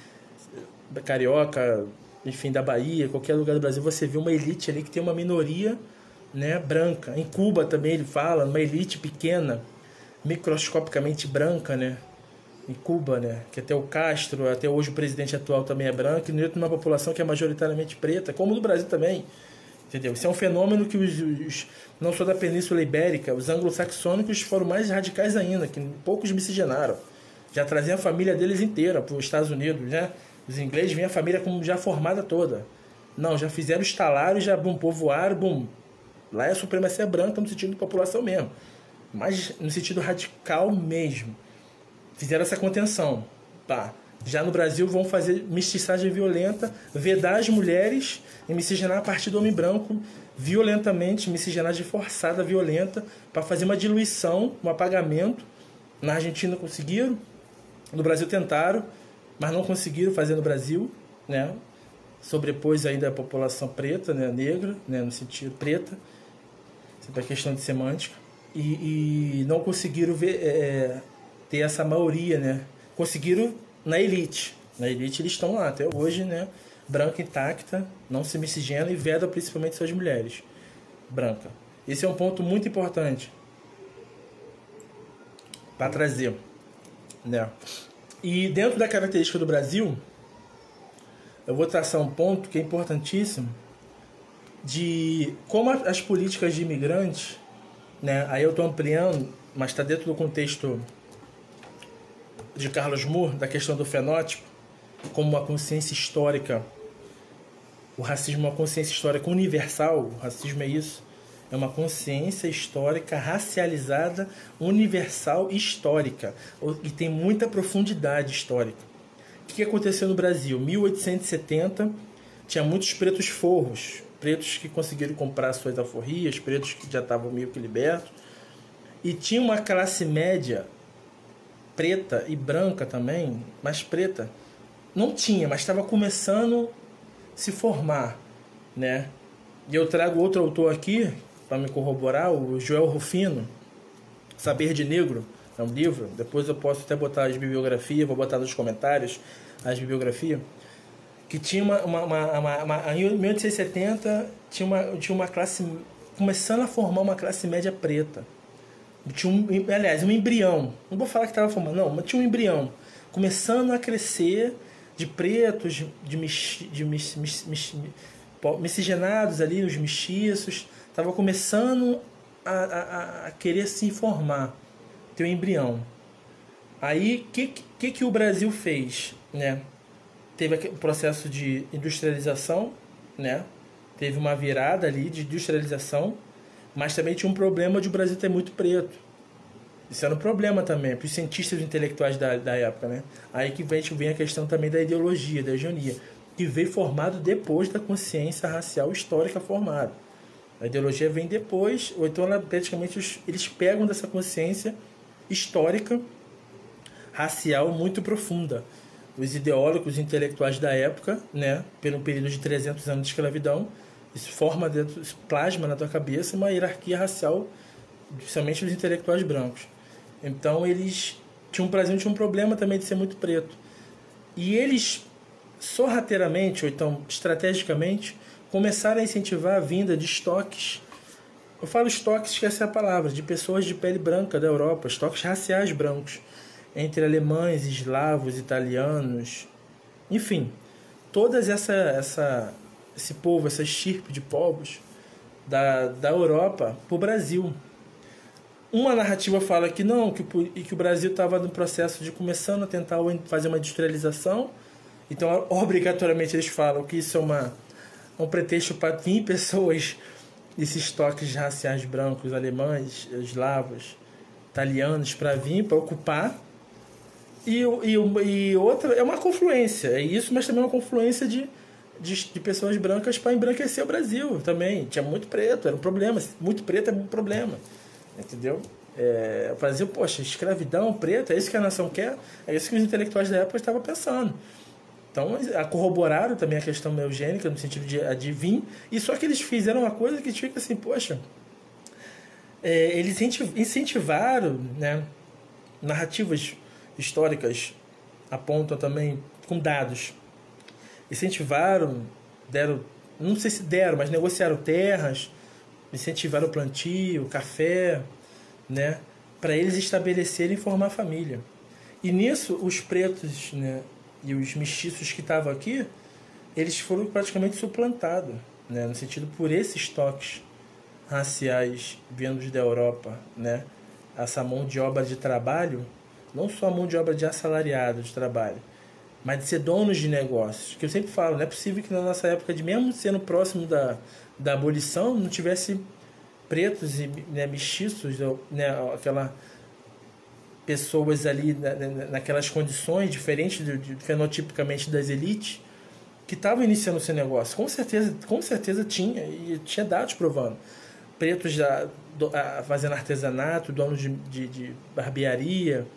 carioca, enfim, da Bahia, qualquer lugar do Brasil, você vê uma elite ali que tem uma minoria, né, branca. Em Cuba também ele fala, uma elite pequena, microscopicamente branca, né, em Cuba, né, que até o Castro, até hoje o presidente atual também é branco, e dentro de uma população que é majoritariamente preta, como no Brasil também, Entendeu? Isso é um fenômeno que não só da Península Ibérica, os anglo-saxônicos foram mais radicais ainda, que poucos miscigenaram. Já traziam a família deles inteira para os Estados Unidos, né? Os ingleses vinham a família como já formada toda. Não, já fizeram estalaram, já povoaram, bum. Lá é a supremacia branca no sentido de população mesmo. Mas no sentido radical mesmo. Fizeram essa contenção. Pá. Já no Brasil vão fazer mestiçagem violenta, vedar as mulheres e miscigenar a partir do homem branco violentamente, miscigenagem forçada, violenta, para fazer uma diluição, um apagamento. Na Argentina conseguiram, no Brasil tentaram, mas não conseguiram fazer no Brasil, né? Sobrepôs ainda a população preta, né? Negra, né? No sentido preta, sempre a questão de semântica, e não conseguiram ter essa maioria, né? Conseguiram na elite. Na elite eles estão lá até hoje, né? Branca intacta, não se miscigena e veda principalmente suas mulheres. Branca. Esse é um ponto muito importante para trazer, né? E dentro da característica do Brasil, eu vou traçar um ponto que é importantíssimo de como as políticas de imigrantes, né? Aí eu estou ampliando, mas está dentro do contexto de Carlos Moore, da questão do fenótipo, como uma consciência histórica. O racismo é uma consciência histórica universal. O racismo é isso. É uma consciência histórica racializada, universal e histórica. E tem muita profundidade histórica. O que aconteceu no Brasil? 1870, tinha muitos pretos forros. Pretos que conseguiram comprar suas alforrias, pretos que já estavam meio que libertos. E tinha uma classe média preta e branca também, mas preta não tinha, mas estava começando a se formar, né? E eu trago outro autor aqui para me corroborar, o Joel Rufino, Saber de Negro, é um livro, depois eu posso até botar as bibliografias, vou botar nos comentários as bibliografias, que tinha em 1870 tinha uma classe, começando a formar uma classe média preta. Tinha um embrião. Não vou falar que estava formando, não, mas tinha um embrião. Começando a crescer de pretos, miscigenados ali, os mestiços. Estava começando a querer se formar. Ter um embrião. Aí, o que o Brasil fez? Né? Teve o processo de industrialização, né? Teve uma virada ali de industrialização. Mas também tinha um problema de o Brasil ter muito preto. Isso era um problema também para os cientistas intelectuais da época, né? Aí que vem a questão também da ideologia, da hegemonia, que veio formado depois da consciência racial histórica formada. A ideologia vem depois, ou então praticamente eles pegam dessa consciência histórica racial muito profunda. Os ideólogos intelectuais da época, né, pelo período de 300 anos de escravidão, isso forma dentro, isso plasma na tua cabeça uma hierarquia racial, principalmente dos intelectuais brancos. Então eles tinham um problema também de ser muito preto. E eles, sorrateiramente, ou então estrategicamente, começaram a incentivar a vinda de estoques. Eu falo estoques, que essa é a palavra, de pessoas de pele branca da Europa, estoques raciais brancos, entre alemães, eslavos, italianos, enfim, todas esse povo, essa estirpe de povos da Europa para o Brasil. Uma narrativa fala que não, que o Brasil estava no processo de começando a tentar fazer uma industrialização, então obrigatoriamente eles falam que isso é um pretexto para vir pessoas desses estoques raciais brancos, alemães, eslavos, italianos, para vir, para ocupar. E outra é uma confluência, é isso, mas também é uma confluência de pessoas brancas para embranquecer o Brasil também. Tinha muito preto, era um problema. Muito preto é um problema, entendeu? O Brasil, poxa, escravidão, preto, é isso que a nação quer? É isso que os intelectuais da época estavam pensando. Então, corroboraram também a questão eugênica, no sentido de vir, e só que eles fizeram uma coisa que fica assim, poxa, eles incentivaram, né, narrativas históricas, apontam também com dados, incentivaram, não sei se deram, mas negociaram terras, incentivaram o plantio, café, né, para eles estabelecerem e formar família. E nisso, os pretos, né, e os mestiços que estavam aqui, eles foram praticamente suplantados. né? No sentido por esses toques raciais vindos da Europa, né? Essa mão de obra de trabalho, não só a mão de obra de assalariado de trabalho, mas de ser donos de negócios. Que eu sempre falo, não é possível que na nossa época, de mesmo sendo próximo da abolição, não tivesse pretos e, né, mestiços, né, aquela pessoas ali naquelas condições diferentes fenotipicamente das elites que estavam iniciando o seu negócio. Com certeza tinha, e tinha dados provando. Pretos fazendo artesanato, donos de barbearia,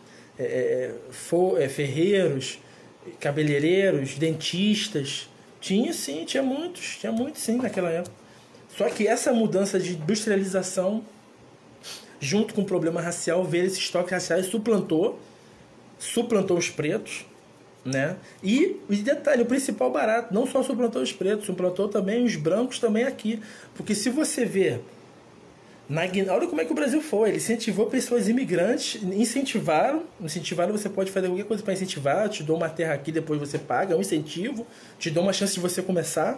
ferreiros, cabeleireiros, dentistas. Tinha sim, tinha muitos sim naquela época. Só que essa mudança de industrialização, junto com o problema racial, ver esses estoques raciais suplantou os pretos, né? E detalhe, o principal barato, não só suplantou os pretos, suplantou também os brancos também aqui. Porque se você ver olha como é que o Brasil foi. Ele incentivou pessoas imigrantes, incentivaram, você pode fazer qualquer coisa para incentivar, te dou uma terra aqui, depois você paga, é um incentivo, te dou uma chance de você começar,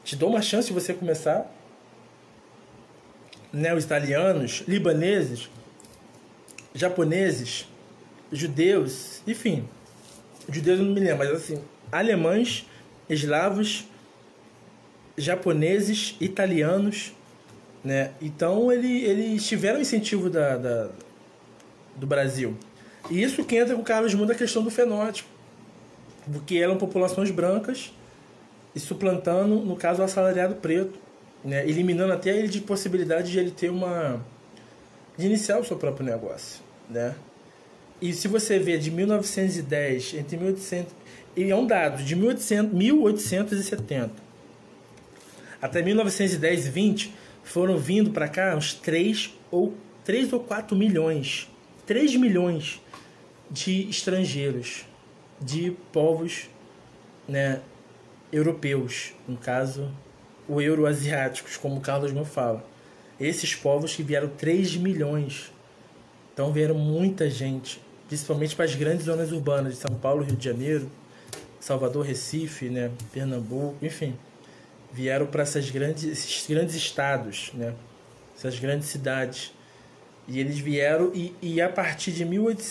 né? Os italianos, libaneses, japoneses, judeus, enfim, judeus eu não me lembro, mas assim, alemães, eslavos, japoneses, italianos, né? Então eles tiveram incentivo do Brasil. E isso que entra com o Carlos Moon da questão do fenótipo, porque eram populações brancas e suplantando, no caso, o assalariado preto, né? Eliminando até ele de possibilidade de ele ter de iniciar o seu próprio negócio, né? E se você vê de 1910, entre 1800, e é um dado, de 1870 até 1910 e 20, foram vindo para cá uns 3 ou 4 milhões, 3 milhões de estrangeiros, de povos, né, europeus, no caso, o euroasiáticos, como o Carlos Moon fala. Esses povos que vieram 3 milhões. Então vieram muita gente, principalmente para as grandes zonas urbanas de São Paulo, Rio de Janeiro, Salvador, Recife, né, Pernambuco, enfim. Vieram para esses grandes estados, né, essas grandes cidades. E eles vieram e a partir de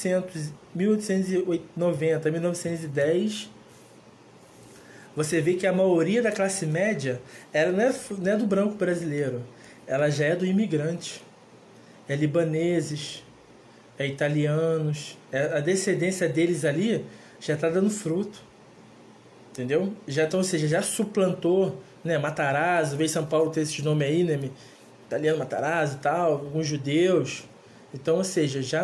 1890, 1910, você vê que a maioria da classe média não é do branco brasileiro, ela já é do imigrante. É libaneses, é italianos, a descendência deles ali já está dando fruto, entendeu? Ou seja, já suplantou, né, Matarazzo, veio São Paulo ter esses nomes aí, né, italiano Matarazzo e tal, alguns judeus. Então, ou seja, já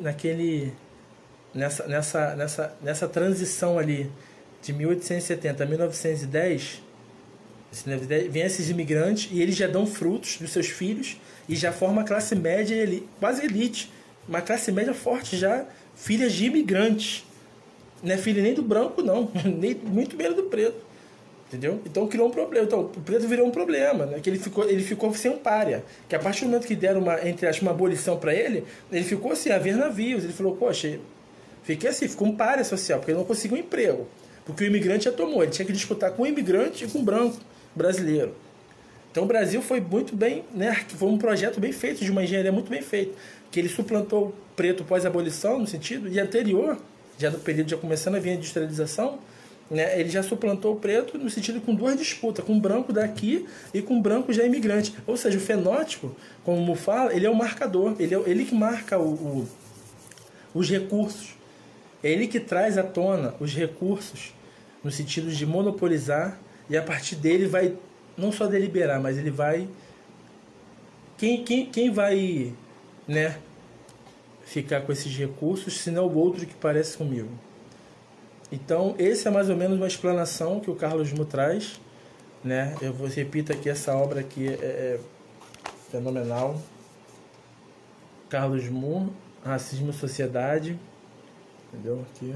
nessa transição ali de 1870 a 1910, vem esses imigrantes e eles já dão frutos dos seus filhos e já forma a classe média, quase elite, uma classe média forte já, filhas de imigrantes. Não é filho nem do branco, não, nem muito menos do preto, entendeu? Então criou um problema. Então o preto virou um problema, né? Que ele ficou sem um pária. Que a partir do momento que deram uma abolição para ele ficou assim, a ver navios. Ele falou, poxa, fiquei assim, ficou um pária social, porque ele não conseguiu um emprego. Porque o imigrante já tomou, ele tinha que disputar com o imigrante e com o branco brasileiro. Então o Brasil foi muito bem, né? Foi um projeto bem feito, de uma engenharia muito bem feita. Que ele suplantou o preto pós-abolição, no sentido, e anterior, já no período, já começando a vir a industrialização, né, ele já suplantou o preto no sentido com duas disputas, com o branco daqui e com o branco já imigrante. Ou seja, o fenótipo, como o Moon fala, ele é o marcador, ele que marca os recursos. É ele que traz à tona os recursos no sentido de monopolizar, e a partir dele vai não só deliberar, mas ele vai... Quem vai, né, ficar com esses recursos, se não o outro que parece comigo? Então, esse é mais ou menos uma explanação que o Carlos Moon traz, né? Eu repito aqui, essa obra aqui é fenomenal. Carlos Moon, Racismo e Sociedade, entendeu? Aqui.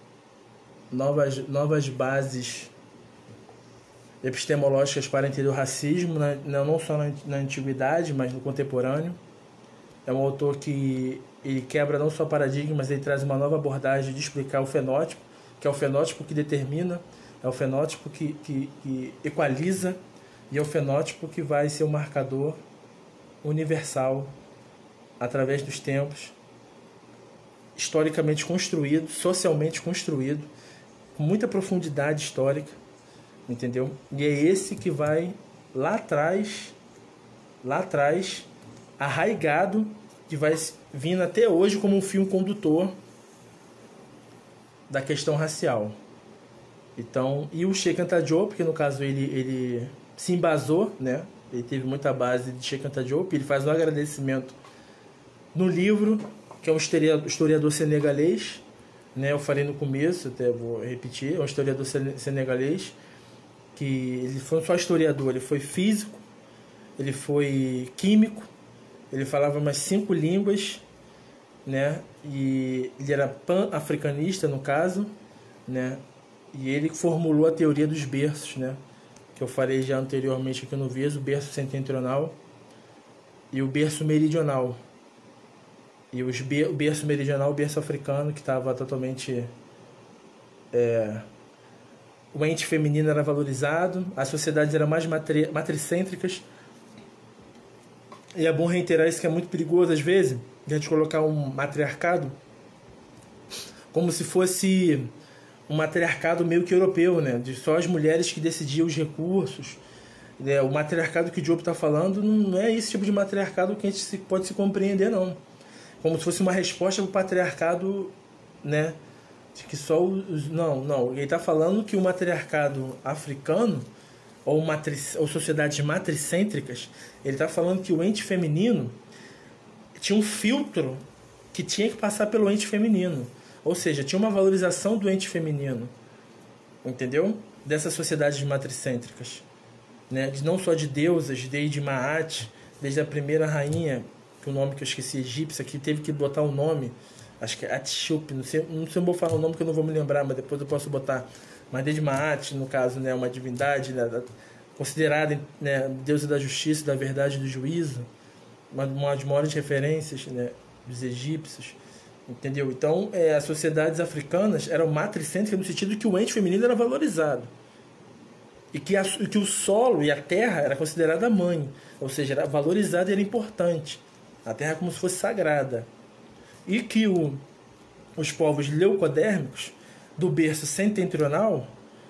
Novas bases epistemológicas para entender o racismo, não só na antiguidade, mas no contemporâneo. É um autor que ele quebra não só paradigmas, mas ele traz uma nova abordagem de explicar o fenótipo, que é o fenótipo que determina, é o fenótipo que equaliza, e é o fenótipo que vai ser o marcador universal através dos tempos, historicamente construído, socialmente construído, com muita profundidade histórica, entendeu? E é esse que vai lá atrás, arraigado, que vai vindo até hoje como um fio condutor da questão racial. Então, e o Sheikh Anta Diop, que no caso ele se embasou, né? Ele teve muita base de Sheikh Anta Diop, ele faz um agradecimento no livro, que é um historiador senegalês, né? Eu falei no começo, até vou repetir, é um historiador senegalês, que ele foi só historiador, ele foi físico, ele foi químico, ele falava umas 5 línguas, né? E ele era pan-africanista, no caso, né? E ele formulou a teoria dos berços, né? Que eu falei já anteriormente aqui no vídeo, o berço setentrional e o berço meridional. E o berço meridional, o berço africano, que estava totalmente... o ente feminino era valorizado, as sociedades eram mais matricêntricas. E é bom reiterar isso, que é muito perigoso às vezes, de a gente colocar um matriarcado como se fosse um matriarcado meio que europeu, né? De só as mulheres que decidiam os recursos. O matriarcado que o Diop está falando não é esse tipo de matriarcado que a gente pode se compreender, não. Como se fosse uma resposta para o patriarcado, né? De que só os... Não. Ele está falando que o matriarcado africano, ou sociedades matricêntricas, ele está falando que o ente feminino tinha um filtro que tinha que passar pelo ente feminino. Ou seja, tinha uma valorização do ente feminino. Entendeu? Dessas sociedades matricêntricas. Né? Não só de deusas, desde Maat, desde a primeira rainha, que o nome que eu esqueci, egípcia, que teve que botar o nome, acho que é Hatshepsut, não sei se eu vou falar o nome que eu não vou me lembrar, mas depois eu posso botar. Mas desde Maat, no caso, né, uma divindade, né, considerada, né, deusa da justiça, da verdade e do juízo, uma das maiores referências, né, dos egípcios, entendeu? Então, as sociedades africanas eram matricêntricas no sentido que o ente feminino era valorizado. E que o solo e a terra era considerada mãe, ou seja, era valorizada e era importante. A terra como se fosse sagrada. E que os povos leucodérmicos, do berço setentrional,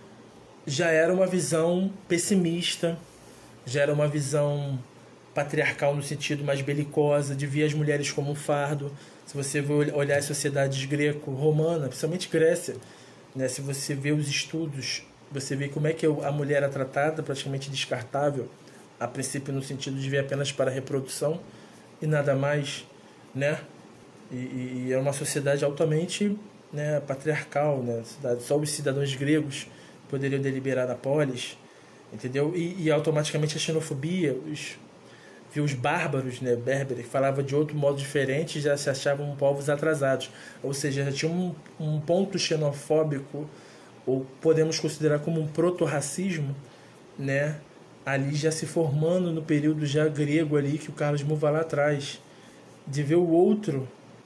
já era uma visão pessimista, já era uma visão patriarcal no sentido mais belicosa, de ver as mulheres como um fardo. Se você olhar as sociedades greco-romanas, principalmente Grécia, né, se você vê os estudos, você vê como é que a mulher era tratada, praticamente descartável, a princípio no sentido de ver apenas para a reprodução e nada mais, né? E é uma sociedade altamente, né, patriarcal, né? Só os cidadãos gregos poderiam deliberar na polis, entendeu? E automaticamente a xenofobia, os bárbaros, né, berberes, que falavam de outro modo diferente, já se achavam povos atrasados, ou seja, já tinha um ponto xenofóbico, ou podemos considerar como um proto-racismo, né, ali já se formando no período já grego ali, que o Carlos Moura lá atrás, de ver o outro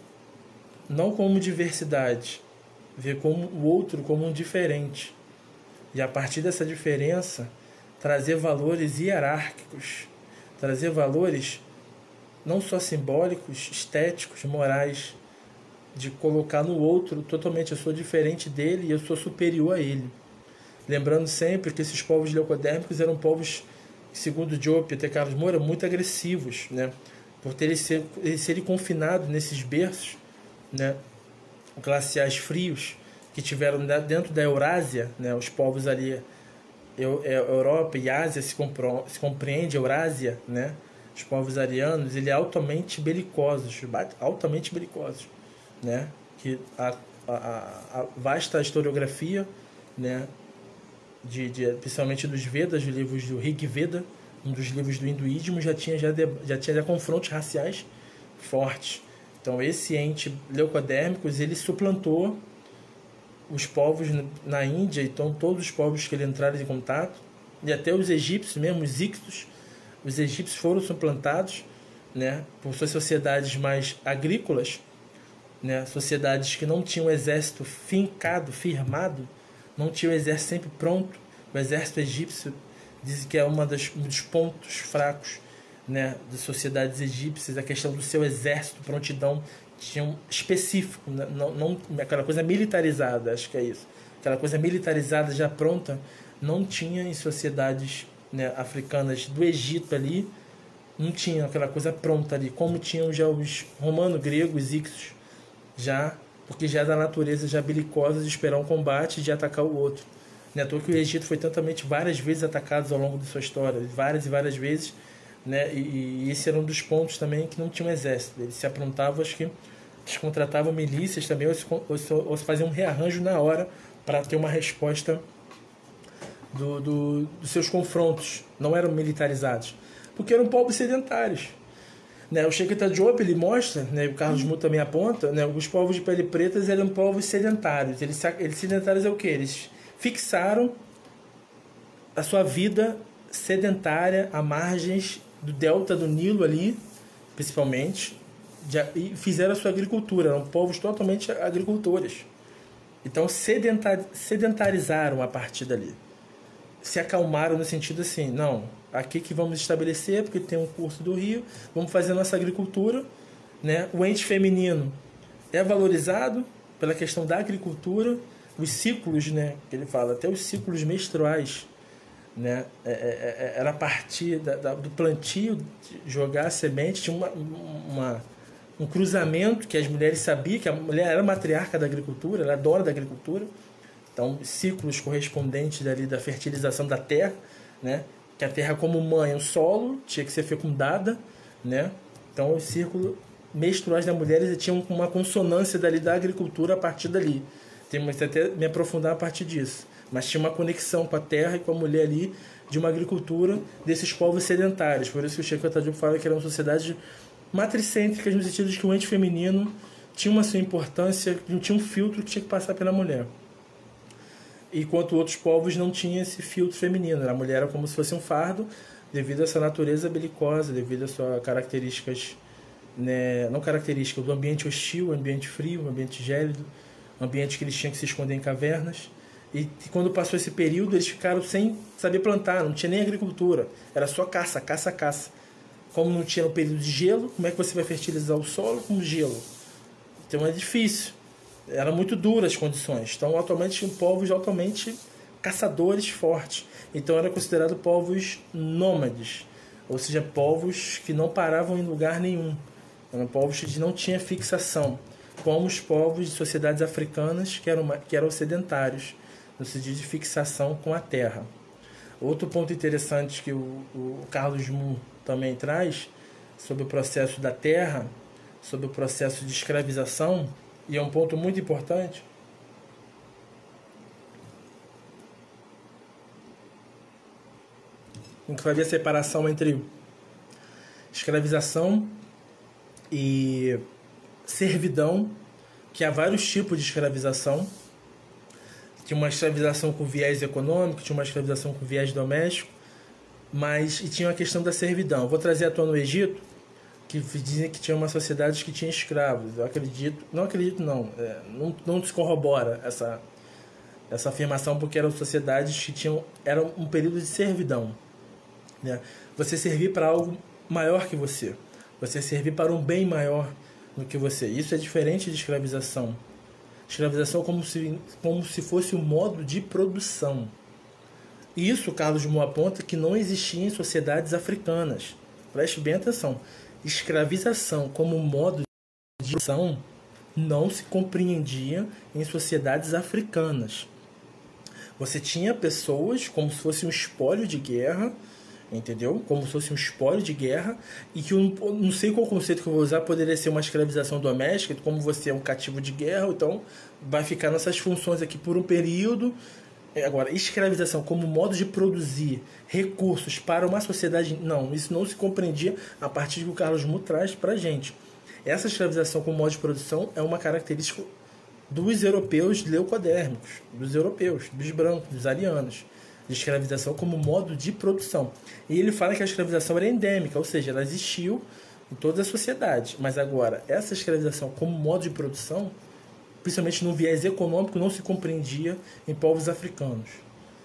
não como diversidade, ver como o outro como um diferente, e a partir dessa diferença trazer valores hierárquicos, trazer valores não só simbólicos, estéticos, morais, de colocar no outro totalmente, eu sou diferente dele e eu sou superior a ele. Lembrando sempre que esses povos leucodérmicos eram povos, segundo Diop e até Carlos Moura, muito agressivos, né? Por eles serem confinados nesses berços, né, glaciais frios que tiveram dentro da Eurásia, né? Os povos ali, Europa e Ásia se compreende, Eurásia, né? Os povos arianos, ele é altamente belicosos, né? Que a vasta historiografia, né, principalmente dos Vedas, os livros do Rig Veda, um dos livros do hinduísmo, já tinha confrontos raciais fortes. Então esse ente leucodérmicos, ele suplantou os povos na Índia, então todos os povos que ele entraram em contato, e até os egípcios mesmo, os ictos, os egípcios foram suplantados, né, por suas sociedades mais agrícolas, né, sociedades que não tinham um exército firmado, não tinham um exército sempre pronto. O exército egípcio Dizem que é um dos pontos fracos, né, das sociedades egípcias, a questão do seu exército, prontidão, tinha um específico, não aquela coisa militarizada, acho que é isso. Aquela coisa militarizada já pronta, não tinha em sociedades, né, africanas do Egito ali, não tinha aquela coisa pronta ali, como tinham já os romanos, gregos, íxios, já, porque já é da natureza já belicosa de esperar um combate e de atacar o outro. Não é à toa que o Egito foi várias vezes atacado ao longo de sua história, várias e várias vezes, né? E esse era um dos pontos também que não tinha um exército. Eles se aprontavam, acho que eles contratavam milícias também, ou se faziam um rearranjo na hora para ter uma resposta dos seus confrontos. Não eram militarizados, porque eram povos sedentários. Né? O Cheikh Diop, ele mostra, né, o Carlos Mu também aponta, né, os povos de pele preta eram povos sedentários. Eles sedentários é o quê? Eles fixaram a sua vida sedentária a margens do delta do Nilo ali, principalmente, e fizeram a sua agricultura. Eram povos totalmente agricultores. Então sedentarizaram a partir dali. Se acalmaram no sentido assim, não, aqui que vamos estabelecer, porque tem um curso do rio, vamos fazer a nossa agricultura, né? O ente feminino é valorizado pela questão da agricultura, os ciclos, né, que ele fala, até os ciclos menstruais, né, era a partir do plantio, jogar a semente, tinha um cruzamento que as mulheres sabiam, que a mulher era matriarca da agricultura, ela é dona da agricultura, então ciclos correspondentes dali da fertilização da terra, né, que a terra como mãe, o solo, tinha que ser fecundada, né, então os círculos menstruais das mulheres tinham uma consonância dali da agricultura a partir dali. Tem até me aprofundar a partir disso. Mas tinha uma conexão com a terra e com a mulher ali de uma agricultura desses povos sedentários. Por isso que o Cheikh Diop fala que eram sociedades matricêntricas no sentido de que o ente feminino tinha uma sua importância, não tinha um filtro que tinha que passar pela mulher. Enquanto outros povos não tinham esse filtro feminino. A mulher era como se fosse um fardo devido a essa natureza belicosa, devido a suas características, né, não características, do ambiente hostil, ambiente frio, ambiente gélido, ambiente que eles tinham que se esconder em cavernas. E quando passou esse período, eles ficaram sem saber plantar, não tinha nem agricultura, era só caça. Como não tinha no período de gelo, como é que você vai fertilizar o solo com gelo? Então é difícil, eram muito duras as condições. Então atualmente tinham povos altamente caçadores fortes, então eram considerados povos nômades, ou seja, povos que não paravam em lugar nenhum, eram povos que não tinham fixação, como os povos de sociedades africanas que eram sedentários, no sentido de fixação com a terra. Outro ponto interessante que o Carlos Mu também traz sobre o processo da terra, sobre o processo de escravização, e é um ponto muito importante, em que vai haver a separação entre escravização e servidão, que há vários tipos de escravização. Tinha uma escravização com viés econômico, tinha uma escravização com viés doméstico, e tinha a questão da servidão. Eu vou trazer à tona no Egito, que dizem que tinha uma sociedade que tinha escravos. Eu acredito, não se corrobora essa afirmação, porque eram sociedades que era um período de servidão, né? Você servir para algo maior que você servir para um bem maior do que você. Isso é diferente de escravização. Escravização como se fosse um modo de produção. E isso, Carlos Mu aponta que não existia em sociedades africanas. Preste bem atenção. Escravização como modo de produção não se compreendia em sociedades africanas. Você tinha pessoas como se fosse um espólio de guerra, entendeu? Como se fosse um espólio de guerra, e que não sei qual conceito que eu vou usar, poderia ser uma escravização doméstica, como você é um cativo de guerra, então vai ficar nessas funções aqui por um período. Agora, escravização como modo de produzir recursos para uma sociedade, não, isso não se compreendia a partir do que o Carlos Mu traz para a gente. Essa escravização como modo de produção é uma característica dos europeus leucodérmicos, dos europeus, dos brancos, dos arianos, de escravização como modo de produção. E ele fala que a escravização era endêmica, ou seja, ela existiu em toda a sociedade. Mas agora, essa escravização como modo de produção, principalmente no viés econômico, não se compreendia em povos africanos.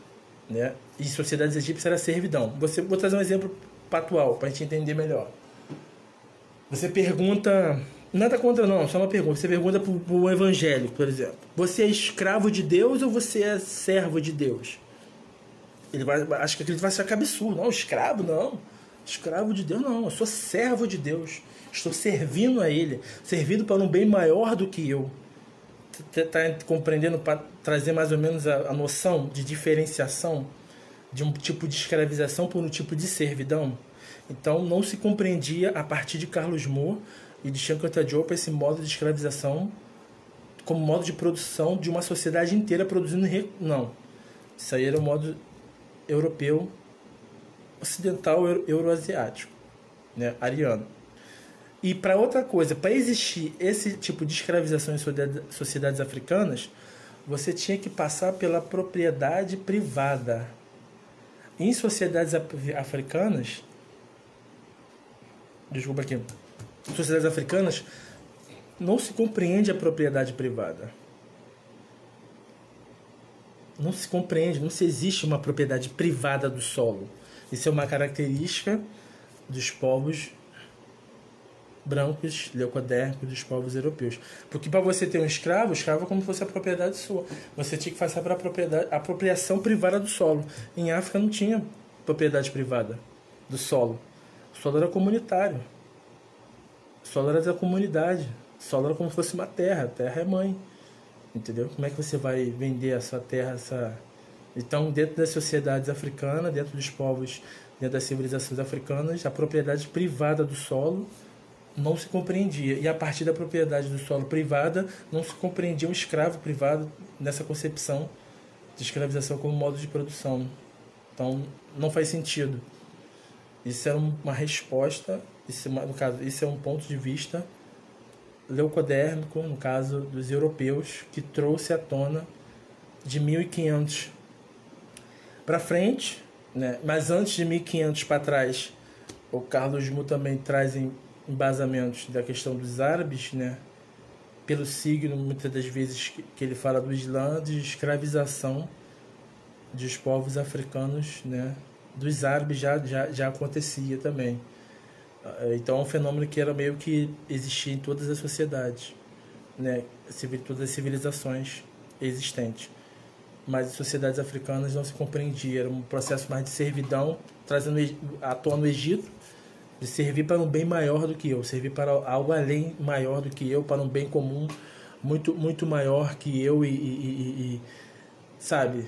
né? E sociedades egípcias era servidão. Vou trazer um exemplo atual para a gente entender melhor. Você pergunta, nada contra não, só uma pergunta. Você pergunta para um evangélico, por exemplo: você é escravo de Deus ou você é servo de Deus? Acho que ele vai achar que é absurdo. Não, escravo não. Escravo de Deus não. Eu sou servo de Deus. Estou servindo a Ele, servindo para um bem maior do que eu. Está compreendendo, para trazer mais ou menos a noção de diferenciação de um tipo de escravização por um tipo de servidão? Então não se compreendia a partir de Carlos Moore e de Chankanta Diop esse modo de escravização como modo de produção de uma sociedade inteira produzindo... Não. Isso aí era o modo europeu, ocidental, euroasiático, né? Ariano. E para outra coisa, para existir esse tipo de escravização em sociedades africanas, você tinha que passar pela propriedade privada. Em sociedades africanas, desculpa aqui, em sociedades africanas não se compreende a propriedade privada. Não se compreende, não se existe uma propriedade privada do solo. Isso é uma característica dos povos brancos, leucodérmicos, dos povos europeus. Porque para você ter um escravo, o escravo é como se fosse a propriedade sua. Você tinha que fazer para a apropriação privada do solo. Em África não tinha propriedade privada do solo. O solo era comunitário. O solo era da comunidade. O solo era como se fosse uma terra. A terra é mãe. Entendeu? Como é que você vai vender a sua terra? Então, dentro das sociedades africanas, dentro dos povos, dentro das civilizações africanas, a propriedade privada do solo não se compreendia. E a partir da propriedade do solo privada, não se compreendia um escravo privado nessa concepção de escravização como modo de produção. Então, não faz sentido. Isso é uma resposta, no caso, isso é um ponto de vista leucodérmico, no caso dos europeus, que trouxe à tona de 1500 para frente, né? Mas antes de 1500 para trás, o Carlos Moore também traz embasamentos da questão dos árabes, né? Pelo signo, muitas das vezes que ele fala do Islã, de escravização dos povos africanos, né? Dos árabes já acontecia também. Então é um fenômeno que era meio que existia em todas as sociedades, né? Todas as civilizações existentes. Mas as sociedades africanas não se compreendia. Era um processo mais de servidão, trazendo à tona no Egito, de servir para um bem maior do que eu, servir para algo além maior do que eu, para um bem comum muito, muito maior que eu sabe,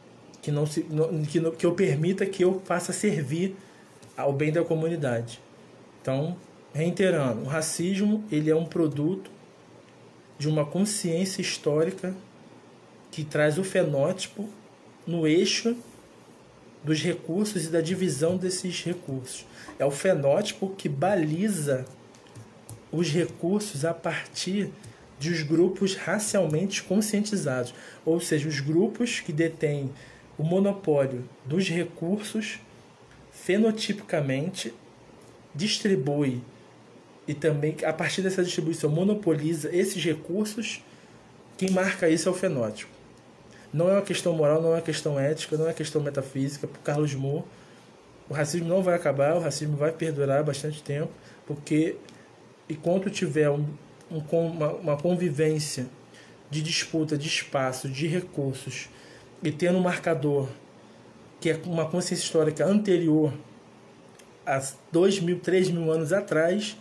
que eu permita que eu faça servir ao bem da comunidade. Então, reiterando, o racismo ele é um produto de uma consciência histórica que traz o fenótipo no eixo dos recursos e da divisão desses recursos. É o fenótipo que baliza os recursos a partir dos grupos racialmente conscientizados, ou seja, os grupos que detêm o monopólio dos recursos fenotipicamente distribui e também a partir dessa distribuição monopoliza esses recursos. Quem marca isso é o fenótipo. Não é uma questão moral, não é uma questão ética, não é uma questão metafísica. Para Carlos Moore, o racismo não vai acabar, o racismo vai perdurar bastante tempo, porque enquanto tiver uma convivência de disputa de espaço, de recursos, e tendo um marcador que é uma consciência histórica anterior a 2.000, 3.000 anos atrás,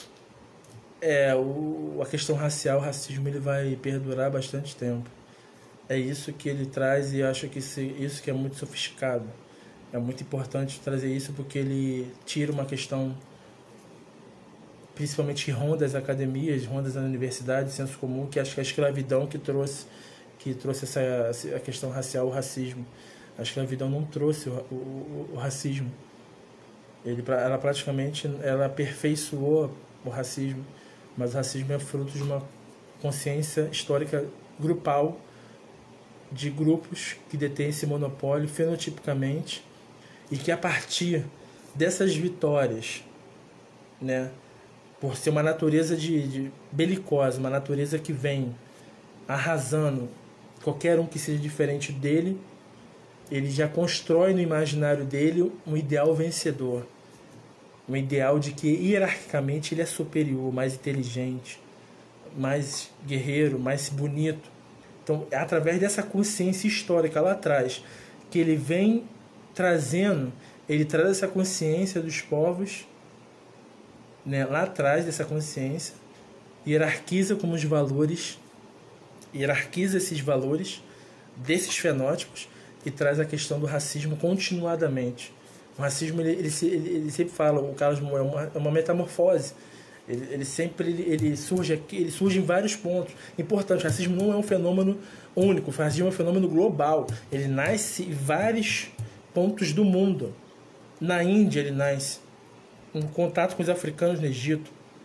a questão racial, o racismo, ele vai perdurar bastante tempo. É isso que ele traz, e acho que isso que é muito sofisticado. É muito importante trazer isso, porque ele tira uma questão, principalmente que ronda as academias, ronda as universidades, senso comum, que acho que a escravidão que trouxe a questão racial, o racismo. A escravidão não trouxe o racismo. Ela praticamente aperfeiçoou o racismo, mas o racismo é fruto de uma consciência histórica grupal, de grupos que detêm esse monopólio fenotipicamente, e que a partir dessas vitórias, né, por ser uma natureza de belicosa, uma natureza que vem arrasando qualquer um que seja diferente dele, ele já constrói no imaginário dele um ideal vencedor. Um ideal de que hierarquicamente ele é superior, mais inteligente, mais guerreiro, mais bonito. Então, é através dessa consciência histórica lá atrás que ele vem trazendo, ele traz essa consciência dos povos, né, lá atrás dessa consciência, hierarquiza como os valores, hierarquiza esses valores desses fenótipos e traz a questão do racismo continuadamente. O racismo, ele sempre fala, o Carlos Moura, é uma metamorfose. Ele sempre surge aqui, ele surge em vários pontos. Importante, o racismo não é um fenômeno único, o racismo é um fenômeno global. Ele nasce em vários pontos do mundo. Na Índia ele nasce, no contato com os africanos no Egito,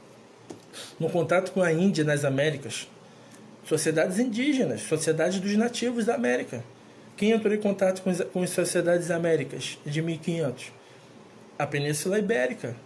no contato com a Índia nas Américas, sociedades indígenas, sociedades dos nativos da América. Quem entrou em contato com as sociedades américas de 1500? A Península Ibérica,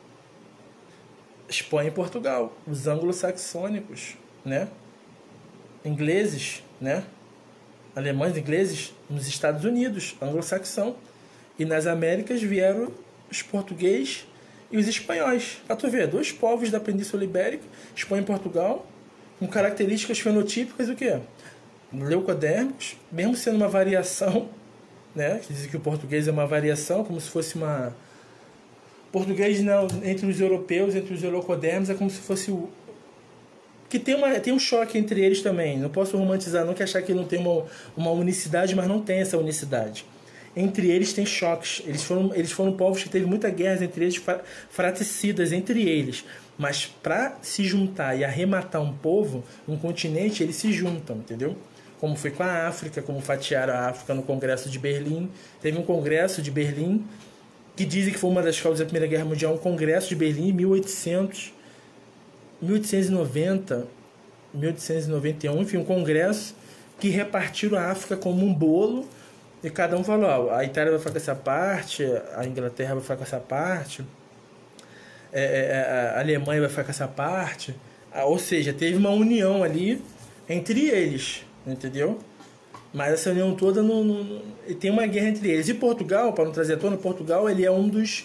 Espanha e Portugal, os anglo-saxônicos, né? Ingleses, né? Alemães, ingleses nos Estados Unidos, anglo-saxão. E nas Américas vieram os portugueses e os espanhóis. Para tu ver, dois povos da Península Ibérica, Espanha e Portugal, com características fenotípicas o quê? Leucodérmicos, mesmo sendo uma variação, né? Dizem que o português é uma variação, como se fosse uma... Português não, entre os europeus, entre os leucodérmicos, é como se fosse o... Que tem um choque entre eles também. Não posso romantizar, não, que achar que não tem uma unicidade, mas não tem essa unicidade. Entre eles tem choques. Eles foram povos que teve muita guerra entre eles, fratricidas entre eles. Mas para se juntar e arrematar um povo, um continente, eles se juntam, entendeu? Como foi com a África, como fatiaram a África no Congresso de Berlim. Teve um Congresso de Berlim, que dizem que foi uma das causas da Primeira Guerra Mundial, um Congresso de Berlim em 1890, 1891, enfim, um congresso que repartiram a África como um bolo e cada um falou, ó, a Itália vai ficar com essa parte, a Inglaterra vai ficar com essa parte, a Alemanha vai ficar com essa parte, ou seja, teve uma união ali entre eles, entendeu? Mas essa união toda tem uma guerra entre eles. E Portugal, para não trazer à tona, Portugal ele é um dos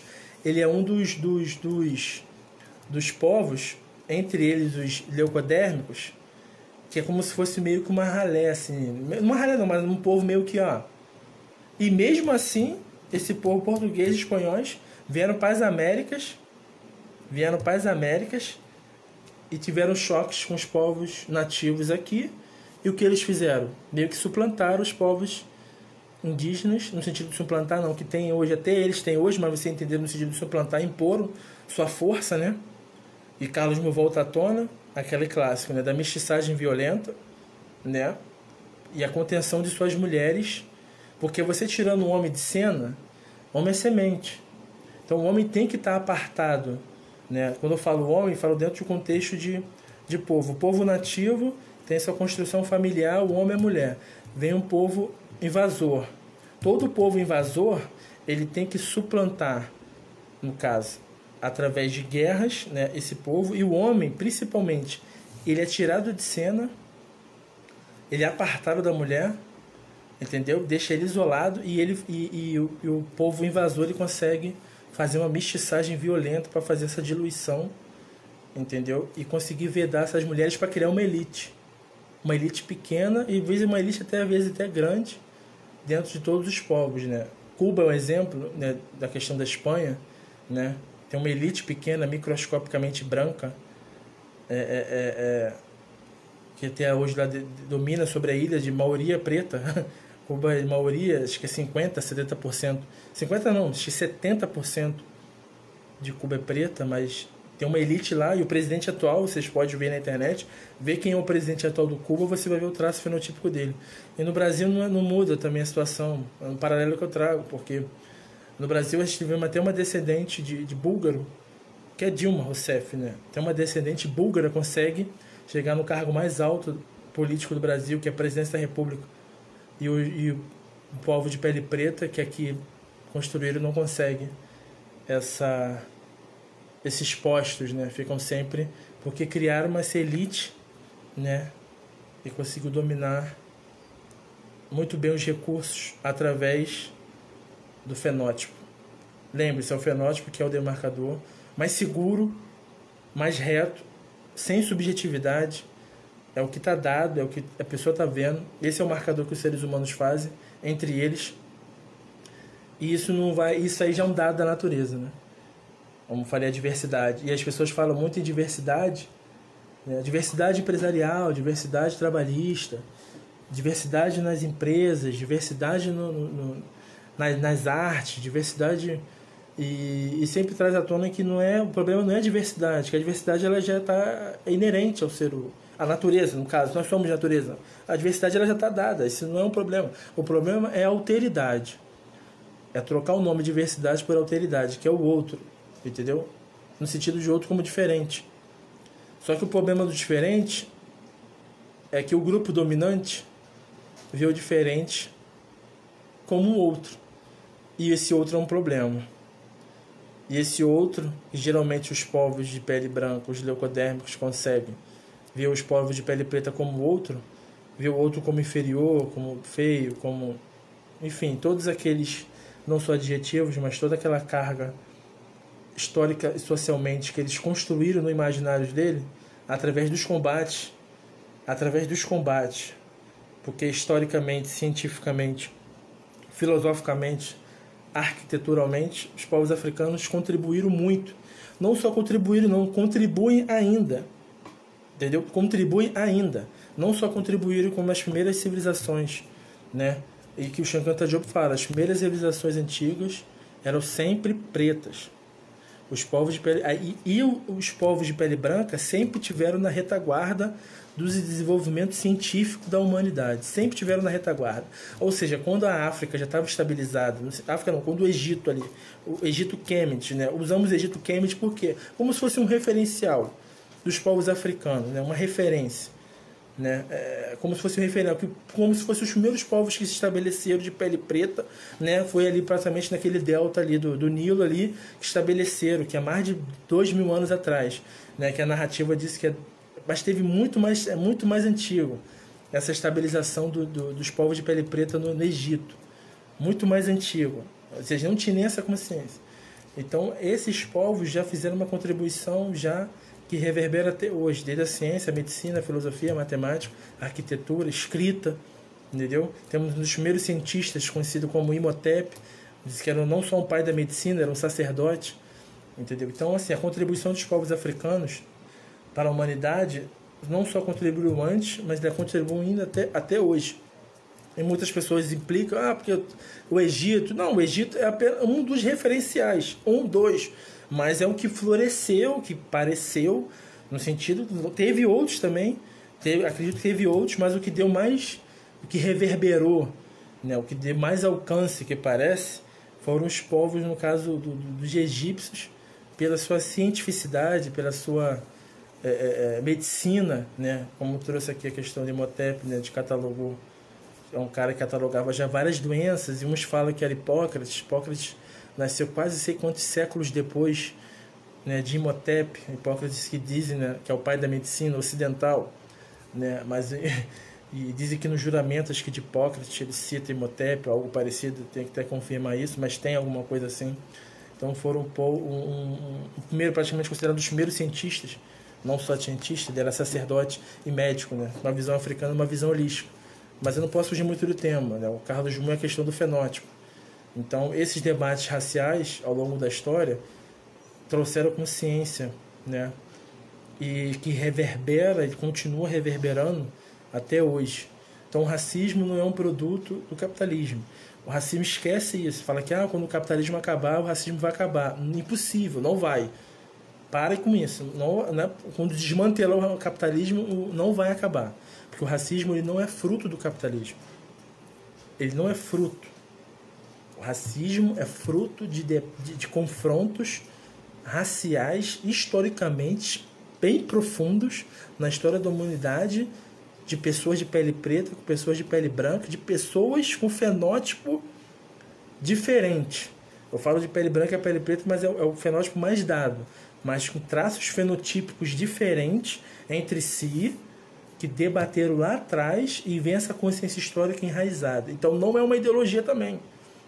povos, entre eles os leucodérmicos, que é como se fosse meio que uma ralé, assim. Uma ralé não, mas um povo meio que, ó. E mesmo assim, esse povo português e espanhóis vieram para as Américas e tiveram choques com os povos nativos aqui. E o que eles fizeram? Meio que suplantaram os povos indígenas, no sentido de suplantar não, que tem hoje, até eles têm hoje, mas você entendeu no sentido de suplantar, imporam sua força, né? E Carlos me volta à tona, aquele clássico, né? Da mestiçagem violenta, né? E a contenção de suas mulheres, porque você tirando o homem de cena, o homem é semente. Então o homem tem que estar apartado, né? Quando eu falo homem, eu falo dentro de um contexto de povo. O povo nativo tem sua construção familiar, o homem e a mulher. Vem um povo invasor. Todo povo invasor, ele tem que suplantar, no caso, através de guerras, né, esse povo. E o homem, principalmente, ele é tirado de cena, ele é apartado da mulher, entendeu? Deixa ele isolado e o povo invasor ele consegue fazer uma mestiçagem violenta para fazer essa diluição, entendeu? E conseguir vedar essas mulheres para criar uma elite pequena e às vezes uma elite às vezes até grande dentro de todos os povos, né? Cuba é um exemplo, né, da questão da Espanha, né? Tem uma elite pequena, microscopicamente branca, que até hoje lá domina sobre a ilha de maioria preta. Cuba é maioria, acho que é 50%, 70%. 50% não, acho que 70% de Cuba é preta, mas tem uma elite lá e o presidente atual, vocês podem ver na internet, ver quem é o presidente atual do Cuba, você vai ver o traço fenotípico dele. E no Brasil não muda também a situação, é um paralelo que eu trago, porque no Brasil a gente tivemos até uma descendente de búlgaro, que é Dilma Rousseff, né? Tem uma descendente búlgara, consegue chegar no cargo mais alto político do Brasil, que é a presidência da República. E o povo de pele preta, que aqui construíram, não consegue esses postos, né? Ficam sempre porque criaram uma elite, né? E conseguiu dominar muito bem os recursos através do fenótipo. Lembre-se, é o fenótipo que é o demarcador mais seguro, mais reto, sem subjetividade. É o que está dado, é o que a pessoa está vendo. Esse é o marcador que os seres humanos fazem entre eles. E isso não vai, isso aí já é um dado da natureza, né? Como falei, a diversidade. E as pessoas falam muito em diversidade, né? Diversidade empresarial, diversidade trabalhista, diversidade nas empresas, diversidade nas artes, diversidade, e sempre traz à tona que não é, o problema não é a diversidade, que a diversidade ela já está inerente ao ser humano. A natureza, no caso, nós somos natureza. A diversidade ela já está dada, isso não é um problema. O problema é a alteridade. É trocar o nome diversidade por alteridade, que é o outro, entendeu? No sentido de outro como diferente. Só que o problema do diferente é que o grupo dominante vê o diferente como um outro. E esse outro é um problema. E esse outro, que geralmente os povos de pele branca, os leucodérmicos, conseguem ver os povos de pele preta como outro, ver o outro como inferior, como feio, como... Enfim, todos aqueles, não só adjetivos, mas toda aquela carga histórica e socialmente que eles construíram no imaginário dele, através dos combates, porque historicamente, cientificamente, filosoficamente, arquiteturalmente, os povos africanos contribuíram muito. Não só contribuíram, não, contribuem ainda. Entendeu? Contribuem ainda. Não só contribuíram como as primeiras civilizações, né? E que o Chankanta Diop fala, as primeiras civilizações antigas eram sempre pretas. Os povos de pele... os povos de pele branca sempre tiveram na retaguarda do desenvolvimento científico da humanidade. Sempre tiveram na retaguarda. Ou seja, quando a África já estava estabilizada, África não, quando o Egito ali, o Egito Kemet, né? Usamos o Egito Kemet por quê? Como se fosse um referencial dos povos africanos, né? Uma referência. Né? Como se fosse um referencial, como se fossem os primeiros povos que se estabeleceram de pele preta, né? Foi ali praticamente naquele delta ali do Nilo ali que estabeleceram, que há mais de 2.000 anos atrás, né? Que a narrativa disse que mas teve muito mais antigo essa estabilização dos povos de pele preta no Egito, muito mais antigo, ou seja, não tinha nem essa consciência. Então esses povos já fizeram uma contribuição já que reverbera até hoje, desde a ciência, a medicina, a filosofia, a matemática, a arquitetura, a escrita, entendeu? Temos um dos primeiros cientistas conhecido como Imhotep, disse que era não só um pai da medicina, era um sacerdote, entendeu? Então, assim, a contribuição dos povos africanos para a humanidade não só contribuiu antes, mas ainda contribui ainda até hoje. E muitas pessoas implicam, porque o Egito... Não, o Egito é apenas um dos referenciais, mas é o que floresceu, que pareceu, no sentido... Teve outros também, acredito que teve outros, mas o que deu mais... O que reverberou, né, o que deu mais alcance, que parece, foram os povos, no caso dos egípcios, pela sua cientificidade, pela sua medicina, né, como trouxe aqui a questão de Imhotep, né, de catalogou... É um cara que catalogava já várias doenças, e uns falam que era Hipócrates. Hipócrates nasceu quase sei quantos séculos depois, né, de Imhotep. Hipócrates que dizem, né, que é o pai da medicina ocidental, né, mas e dizem que no juramento acho que de Hipócrates ele cita Imhotep, algo parecido, tem que até confirmar isso, mas tem alguma coisa assim. Então foram primeiro, praticamente considerado os primeiros cientistas, não só cientista, ele era sacerdote e médico, né, uma visão africana, uma visão holística. Mas eu não posso fugir muito do tema, né? O Carlos Jung é a questão do fenótipo. Então, esses debates raciais, ao longo da história, trouxeram consciência, né? E que reverbera e continua reverberando até hoje. Então, o racismo não é um produto do capitalismo. O racismo esquece isso. Fala que quando o capitalismo acabar, o racismo vai acabar. Impossível, não vai. Pare com isso. Não, né? Quando desmantelar o capitalismo, não vai acabar. Porque o racismo ele não é fruto do capitalismo. Ele não é fruto. O racismo é fruto de confrontos raciais historicamente bem profundos na história da humanidade, de pessoas de pele preta com pessoas de pele branca, de pessoas com fenótipo diferente. Eu falo de pele branca e pele preta, mas é o fenótipo mais dado, mas com traços fenotípicos diferentes entre si, que debateram lá atrás e vem essa consciência histórica enraizada. Então não é uma ideologia também,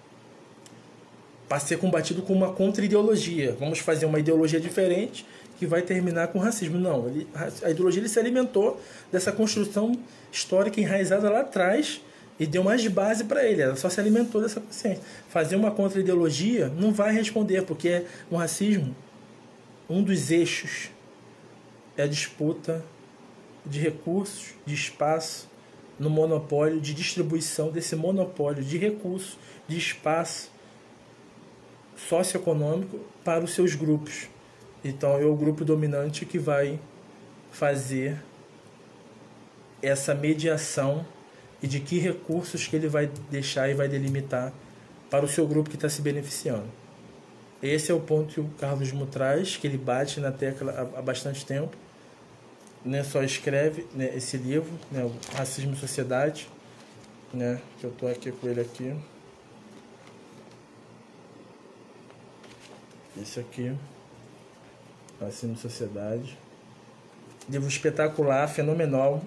para ser combatido com uma contra-ideologia. Vamos fazer uma ideologia diferente que vai terminar com racismo. Não, a ideologia se alimentou dessa construção histórica enraizada lá atrás e deu mais base para ele. Ela só se alimentou dessa consciência. Fazer uma contra-ideologia não vai responder, porque o racismo, um dos eixos é a disputa de recursos, de espaço, no monopólio de distribuição desse monopólio de recursos, de espaço socioeconômico para os seus grupos. Então é o grupo dominante que vai fazer essa mediação e de que recursos que ele vai deixar e vai delimitar para o seu grupo que está se beneficiando. Esse é o ponto que o Carlos Mu traz, que ele bate na tecla há bastante tempo. Né, só escreve, né, esse livro, né, o Racismo e Sociedade, né, que eu estou aqui com ele aqui. Esse aqui, Racismo e Sociedade. Livro espetacular, fenomenal,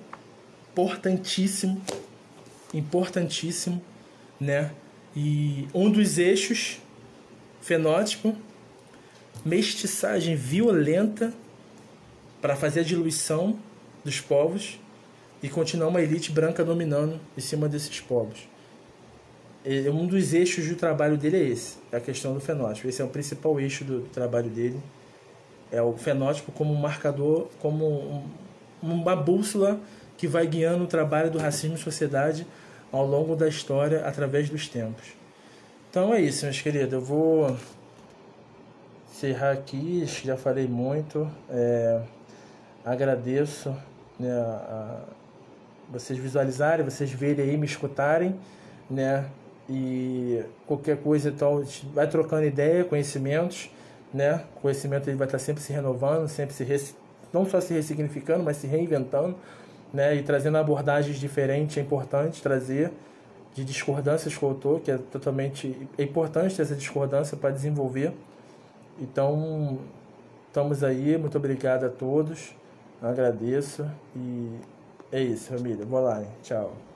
importantíssimo, né? E um dos eixos, fenótipo, mestiçagem violenta para fazer a diluição dos povos e continuar uma elite branca dominando em cima desses povos. Um dos eixos do trabalho dele é esse, é a questão do fenótipo. Esse é o principal eixo do trabalho dele. É o fenótipo como um marcador, como uma bússola que vai guiando o trabalho do racismo e sociedade ao longo da história, através dos tempos. Então é isso, meus queridos. Eu vou encerrar aqui, já falei muito. Agradeço, né, a vocês visualizarem, vocês verem aí, me escutarem, né? E qualquer coisa e tal, vai trocando ideia, conhecimentos, né? O conhecimento ele vai estar sempre se renovando, sempre não só se ressignificando, mas se reinventando, né? E trazendo abordagens diferentes. É importante trazer de discordâncias com o autor, que é importante ter essa discordância para desenvolver. Então, estamos aí, muito obrigado a todos, agradeço e é isso, família, vou lá, hein? Tchau.